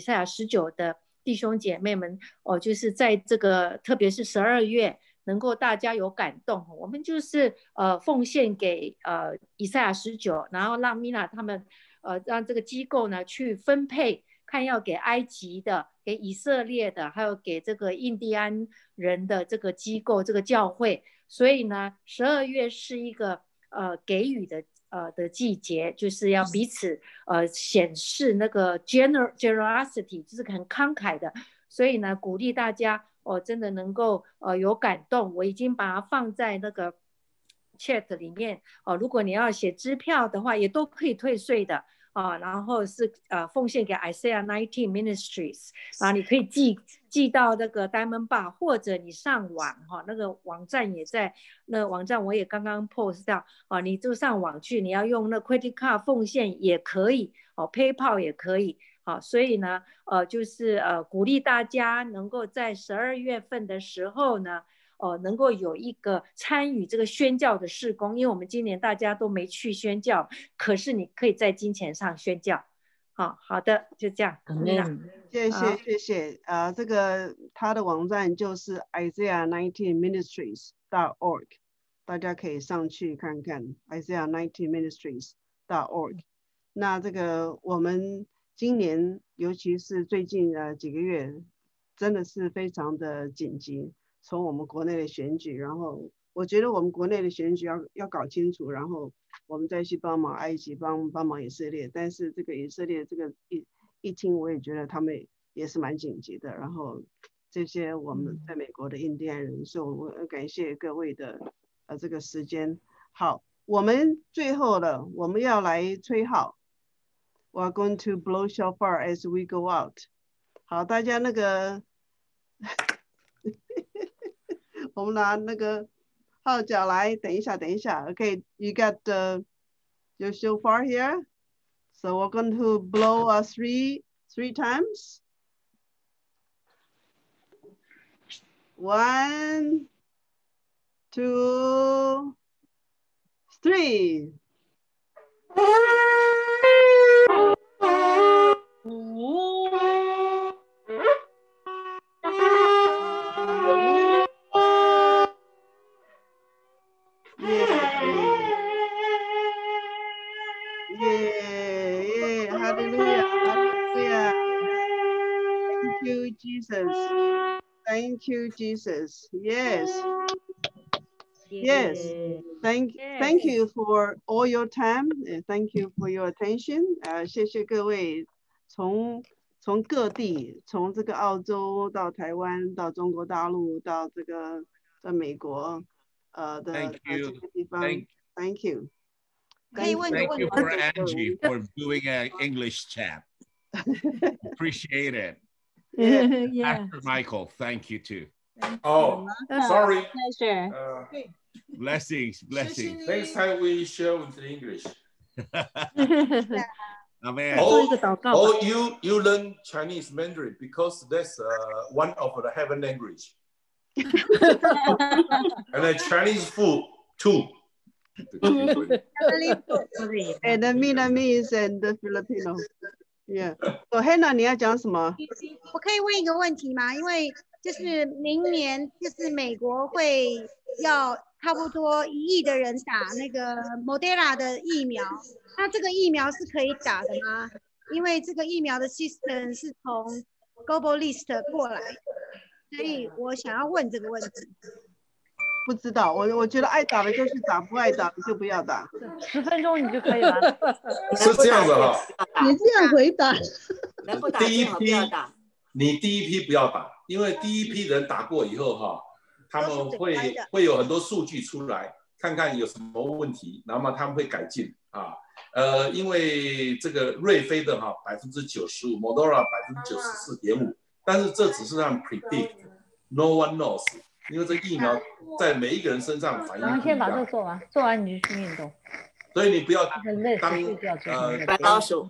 19的弟兄姐妹们就是在这个特别是12月能够大家有感动，我们就是奉献给以赛亚19，然后让 Mina 他们让这个机构呢去分配，看要给埃及的、给以色列的，还有给这个印第安人的这个机构、这个教会。所以呢，12月是一个给予的的季节，就是要彼此显示那个 generosity， 就是很慷慨的，所以呢，鼓励大家真的能够有感动。我已经把它放在那个 chat 里面如果你要写支票的话，也都可以退税的。然后是奉献给 Isaiah19 Ministries， 然后你可以寄到那个 Diamond Bar， 或者你上网那个网站也在，那个网站我也刚刚 post 到你就上网去，你要用那 credit card 奉献也可以PayPal 也可以所以呢就是鼓励大家能够在12月份的时候呢能够有一个参与这个宣教的事工，因为我们今年大家都没去宣教，可是你可以在金钱上宣教。好的，就这样。 谢谢。这个他的网站就是 Isaiah19 Ministries.org， 大家可以上去看看 Isaiah19 Ministries.org。那这个我们今年，尤其是最近几个月，真的是非常的紧急。从我们国内的选举，然后我觉得我们国内的选举要搞清楚，然后我们再去帮忙埃及，帮忙以色列。但是这个以色列这个一听，我也觉得他们也是蛮紧急的。然后这些我们在美国的印第安人，所以我感谢各位的这个时间。好，我们最后了，我们要来吹号。We're going to blow shofar as we go out。好，大家那个。我们拿那个号角来，等一下。Okay, you got your shofar here. So we're going to blow three times. 1, 2, 3. Yeah, hallelujah. Thank you, Jesus. Yes. Thank you for all your time. Thank you for your attention. 谢谢各位从各地，从这个澳洲到台湾，到中国大陆，到这个在美国的这个地方。Thank you. Thank you for Angie for doing an English chat. Appreciate it. Yeah. Pastor Michael, thank you too. Oh, sorry. Pleasure. Blessings. Next time we share with the English. Amen. You learn Chinese Mandarin because that's one of the heaven language. And the Chinese food too. And the Vietnamese and the Filipino. Yeah. So Hannah, 你要讲什么？ 我可以问一个问题吗？因为就是明年就是美国会要差不多1亿的人打那个 Moderna 的疫苗，那这个疫苗是可以打的吗？因为这个疫苗的 system 是从 Global List 过来，所以我想要问这个问题。 不知道，我觉得爱打的就去打，不爱打的就不要打。 10分钟你就可以了。 是这样的哈。 你这样回答。 你第一批不要打，因为第一批人打过以后哈，他们会有很多数据出来，看看有什么问题，然后他们会改进啊。因为这个瑞飞的哈95%， Moderna 94.5%， 但是这只是他们 predict，no one knows。因为这疫苗在每一个人身上反应不一样。 先把这做完，做完你就去运动。 所以你不要当白老鼠。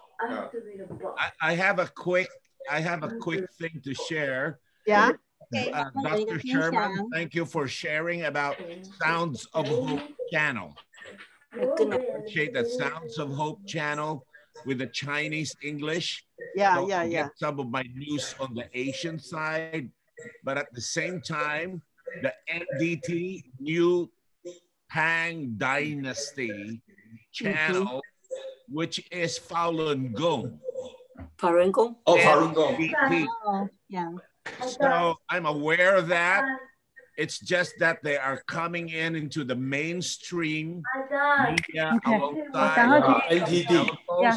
I have a quick thing to share. Yeah. Dr. Sherman, thank you for sharing about Sounds of Hope channel. I appreciate the Sounds of Hope channel with the Chinese English. Yeah. Get some of my news on the Asian side. But at the same time, the NDT New Tang Dynasty channel, which is Falun Gong. Falun Gong? Oh, Falun Gong. So I'm aware of that. It's just that they are coming into the mainstream media alongside NTD.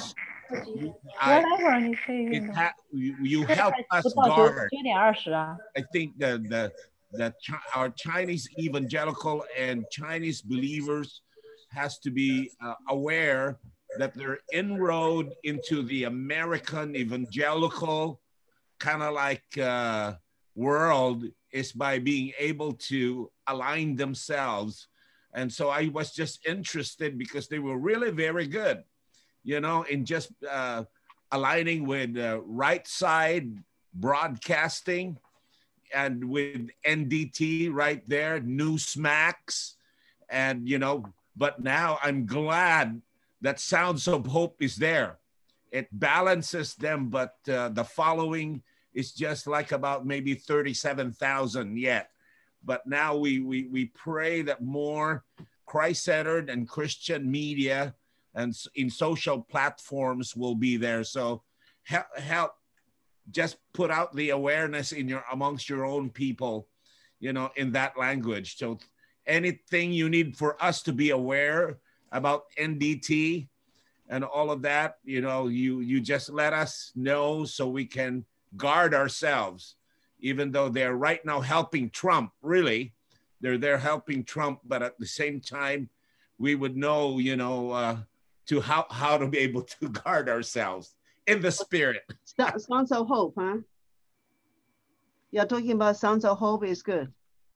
You help us guard. I think our Chinese evangelical and Chinese believers has to be aware that their inroad into the American evangelical kind of like world is by being able to align themselves. And so I was just interested because they were really very good, you know, in just aligning with right side broadcasting and with NDT right there, Newsmax, and, you know, but now I'm glad that Sounds of Hope is there. It balances them, but the following is just like about maybe 37,000 yet. But now we pray that more Christ-centered and Christian media and in social platforms will be there. So help just put out the awareness amongst your own people, you know, in that language. So anything you need for us to be aware about NDT and all of that, you know, you just let us know so we can guard ourselves, even though they're right now helping Trump, really. They're there helping Trump, but at the same time, we would know, you know, to how to be able to guard ourselves in the spirit. Sounds of Hope, huh? You're talking about Sounds of Hope is good.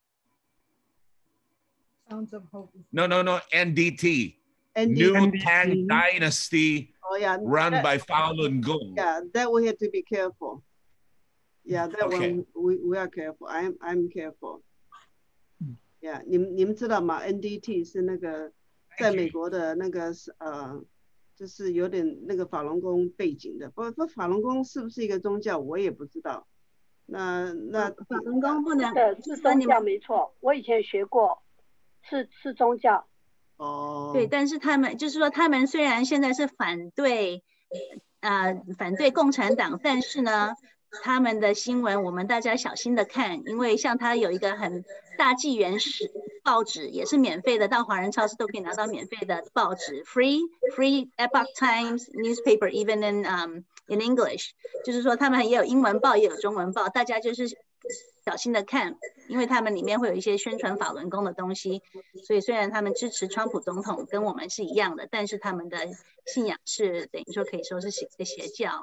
Sounds of Hope. No, NDT. New Tang Dynasty, run by Falun Gong. Yeah, that we have to be careful. Yeah, that one we are careful. I'm careful. Yeah, 你们知道吗 ？NDT 是那个在美国的那个就是有点那个法轮功背景的。不，法轮功是不是一个宗教，我也不知道。那法轮功不能是宗教没错，我以前学过，是宗教。 哦， 对，但是他们就是说，他们虽然现在是反对共产党，但是呢，他们的新闻我们大家小心的看，因为像他有一个很大纪元史报纸，也是免费的，到华人超市都可以拿到免费的报纸 ，free Epoch Times newspaper even in English， 就是说他们也有英文报也有中文报，大家就是小心的看，因为他们里面会有一些宣传法轮功的东西，所以虽然他们支持川普总统跟我们是一样的，但是他们的信仰是等于说可以说是邪教。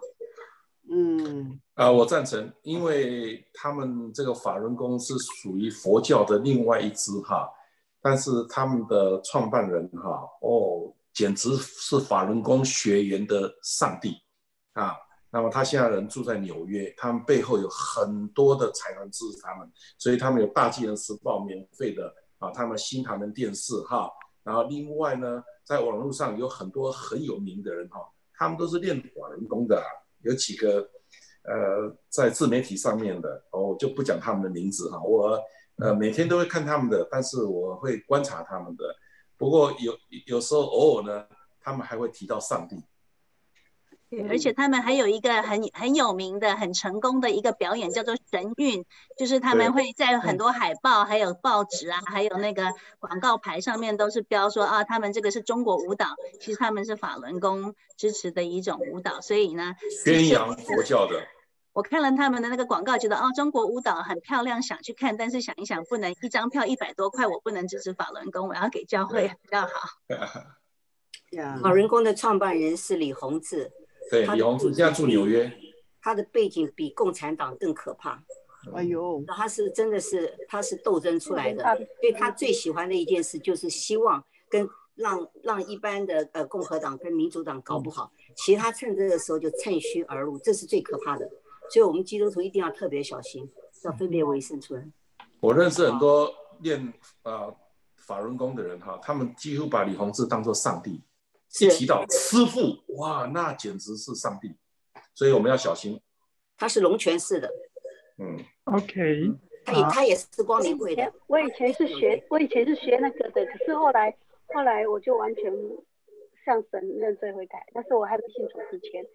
我赞成，因为他们这个法轮功是属于佛教的另外一支哈，但是他们的创办人哈，简直是法轮功学员的上帝啊。那么他现在人住在纽约，他们背后有很多的财团支持他们，所以他们有大纪元时报免费的啊，他们新唐人电视哈，然后另外呢，在网络上有很多很有名的人哈，他们都是练法轮功的，有几个在自媒体上面的，我就不讲他们的名字哈，我每天都会看他们的，但是我会观察他们的，不过有时候偶尔呢，他们还会提到上帝。 对，而且他们还有一个很有名的、很成功的一个表演，叫做神韵，就是他们会在很多海报、还有报纸啊，还有那个广告牌上面都是标说啊，他们这个是中国舞蹈，其实他们是法轮功支持的一种舞蹈，所以呢， 宣扬佛教的。 我看了他们的那个广告，觉得中国舞蹈很漂亮，想去看，但是想一想，不能一张票100多块，我不能支持法轮功，我要给教会比较好。 法轮功的创办人是李洪志。 对，李洪志现在住纽约， 他的背景比共产党更可怕。 哎呦， 他是真的是他是斗争出来的，所以他最喜欢的一件事就是希望让一般的共和党跟民主党搞不好，其实他趁这个时候就趁虚而入，这是最可怕的。所以我们基督徒一定要特别小心，要分别为圣出来。 我认识很多练法轮功的人哈，他们几乎把李洪志当作上帝。一提到师父，哇，那简直是上帝，所以我们要小心。 他是龙泉寺的 ，OK， 他也是光明会的。 我以前是学那个的，可是后来我就完全向神认罪悔改，那是我还没信主之前。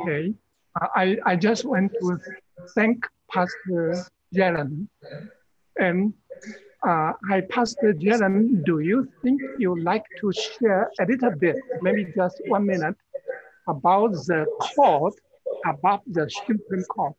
Okay, I just want to thank Pastor Yellen And hi, Pastor Jalen, do you think you'd like to share a little bit, maybe just 1 minute, about the court above the Supreme Court?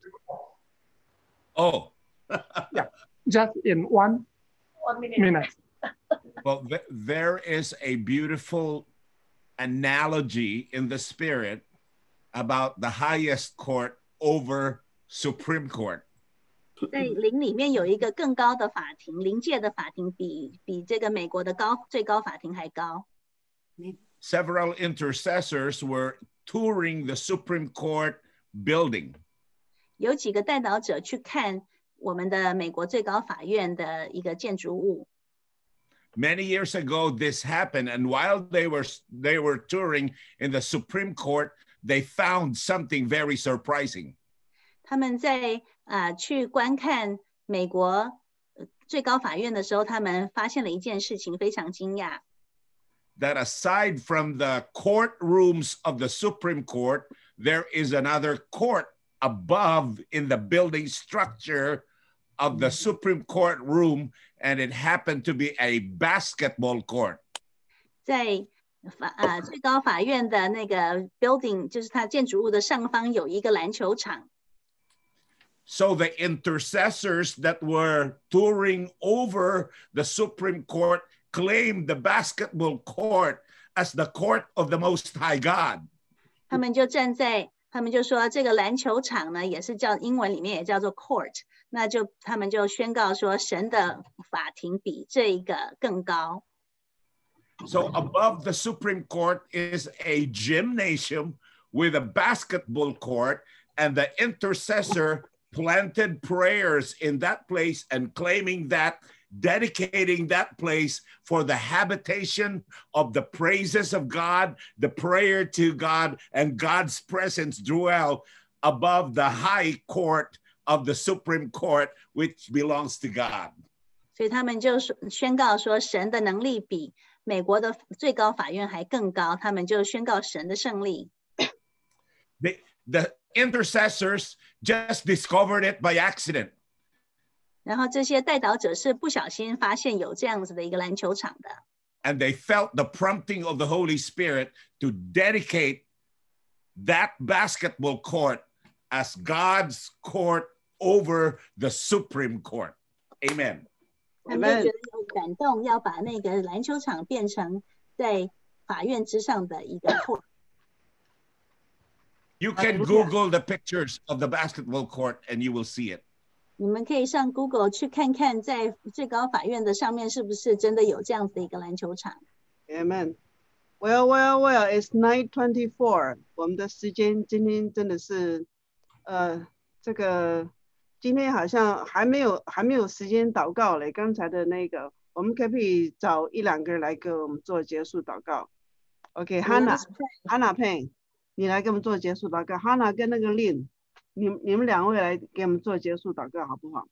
Oh. Yeah, just in 1 minute. Well, there is a beautiful analogy in the spirit about the highest court over Supreme Court. 在灵里面有一个更高的法庭，灵界的法庭比这个美国的最高法庭还高。 Several intercessors were touring the Supreme Court building. 有几个代祷者去看我们的美国最高法院的一个建筑物。 Many years ago, this happened, and while they were touring in the Supreme Court, they found something very surprising. 他们在去观看美国最高法院的时候，他们发现了一件事情，非常惊讶。 That aside from the courtrooms of the Supreme Court, there is another court above in the building structure of the Supreme Court room, and it happened to be a basketball court. 在最高法院的那个 building， 就是它建筑物的上方有一个篮球场。 So the intercessors that were touring over the Supreme Court claimed the basketball court as the court of the Most High God. 他们就说这个篮球场呢，也是叫英文里面也叫做 court， 那他们就宣告说神的法庭比这一个更高。 So above the Supreme Court is a gymnasium with a basketball court, and the intercessor planted prayers in that place and claiming that, dedicating that place for the habitation of the praises of God, the prayer to God, and God's presence dwell above the high court of the Supreme Court, which belongs to God. 所以他们就宣告说神的能力比美国的最高法院还更高，他们就宣告神的胜利。 The intercessors just discovered it by accident. 然后这些代祷者是不小心发现有这样子的一个篮球场的。 And they felt the prompting of the Holy Spirit to dedicate that basketball court as God's court over the Supreme Court. Amen. 他们就觉得有感动，要把那个篮球场变成在法院之上的一个 court。 You can Google the pictures of the basketball court and you will see it. 你们可以上 Google 去看看，在最高法院的上面是不是真的有这样子的一个篮球场。 Amen. Well, it's 9:24. 我们的时间今天真的是，这个今天好像还没有时间祷告嘞。刚才的那个，我们可不可以找1、2个人来给我们做结束祷告 ？OK，Hannah Payne， 你来给我们做结束祷告。Hannah 跟那个 Lin。你们2位来给我们做结束祷告好不好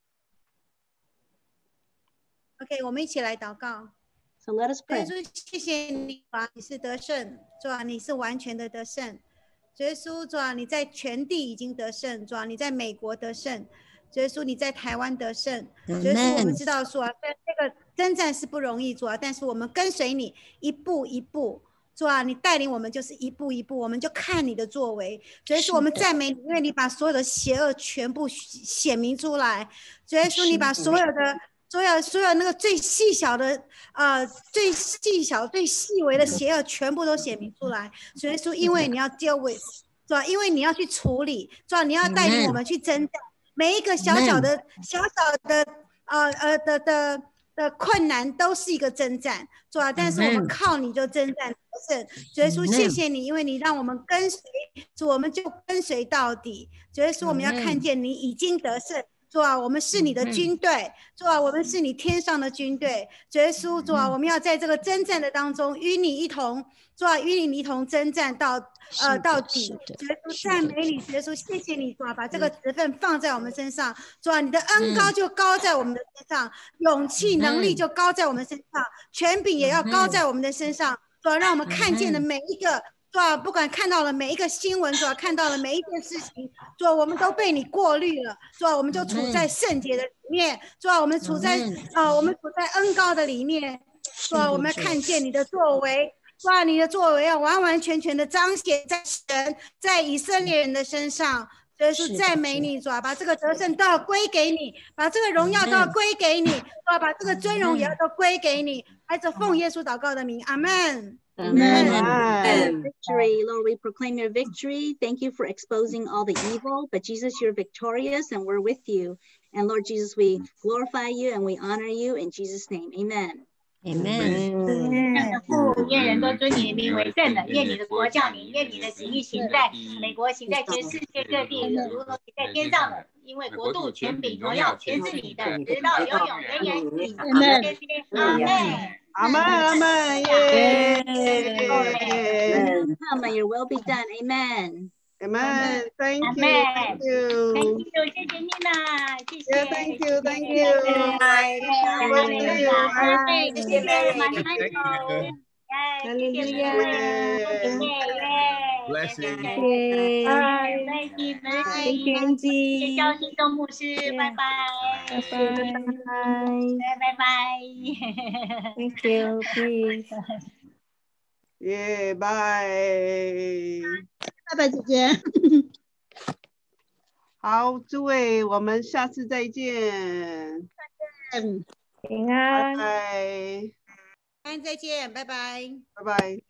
？OK， 我们一起来祷告。 So let us pray. 主耶稣，谢谢你，主啊，你是得胜，主啊，你是完全的得胜。主耶稣，主啊，你在全地已经得胜，主啊，你在美国得胜，主耶稣，你在台湾得胜。主耶稣，我们知道说，这个征战是不容易，主啊，但是我们跟随你一步一步。主啊，你带领我们就是一步一步，我们就看你的作为。主耶稣，我们赞美你，因为你把所有的邪恶全部显明出来。主耶稣，你把所有那个最细小的最细微的邪恶全部都显明出来。主耶稣，因为你要 deal with， 主啊，因为你要去处理，主啊，你要带领我们去征战每一个小小的困难都是一个征战，主啊，但是我们靠你就征战得胜。主耶稣，谢谢你，因为你让我们跟随，主，我们就跟随到底。主耶稣，我们要看见你已经得胜。主啊，我们是你的军队，主啊，我们是你天上的军队。主耶稣，主啊，我们要在这个征战的当中与你一同，主啊，与你一同征战到底。主耶稣，赞美你，主耶稣，谢谢你，主啊，把这个职分放在我们身上，主啊，你的恩膏就高在我们的身上，勇气能力就高在我们身上，权柄也要高在我们的身上。主啊，让我们看见的每一个主啊，不管看到了每一个新闻，主啊，看到了每一件事情，主啊，我们都被你过滤了，主啊，我们就处在圣洁的里面，主啊，我们处在恩膏的里面，主啊，我们看见你的作为。哇，你的作为要完完全全的彰显在神，在以色列人的身上。所以说赞美你，主啊，把这个得胜都要归给你，把这个荣耀都要归给你，主啊，把这个尊荣也要都归给你。孩子奉耶稣祷告的名，阿门。 Amen. Victory, Lord, we proclaim your victory. Thank you for exposing all the evil. But Jesus, you're victorious and we're with you. And Lord Jesus, we glorify you and we honor you in Jesus' name. Amen. Amen. 父愿人都尊你的名为圣的，愿你的国降临，愿你的旨意行在美国，行在全世界各地，如同行在天上的。因为国度、权柄、荣耀，全是你的，直到永永远远。阿门。 阿门，阿门，耶！ Come, may your will be done. Amen. Amen. Thank you. Thank you. Thank you. 谢谢妮娜，谢谢。 Thank you. Thank you. Bye. 谢谢 Mary. Blessing. Thank you. Bye. 谢谢肖信忠牧师，拜拜。拜拜。 Thank you. Peace. Yeah, bye. 拜拜，姐姐。 好，诸位，我们下次再见。 平安。 拜拜。 再见，拜拜。 拜拜。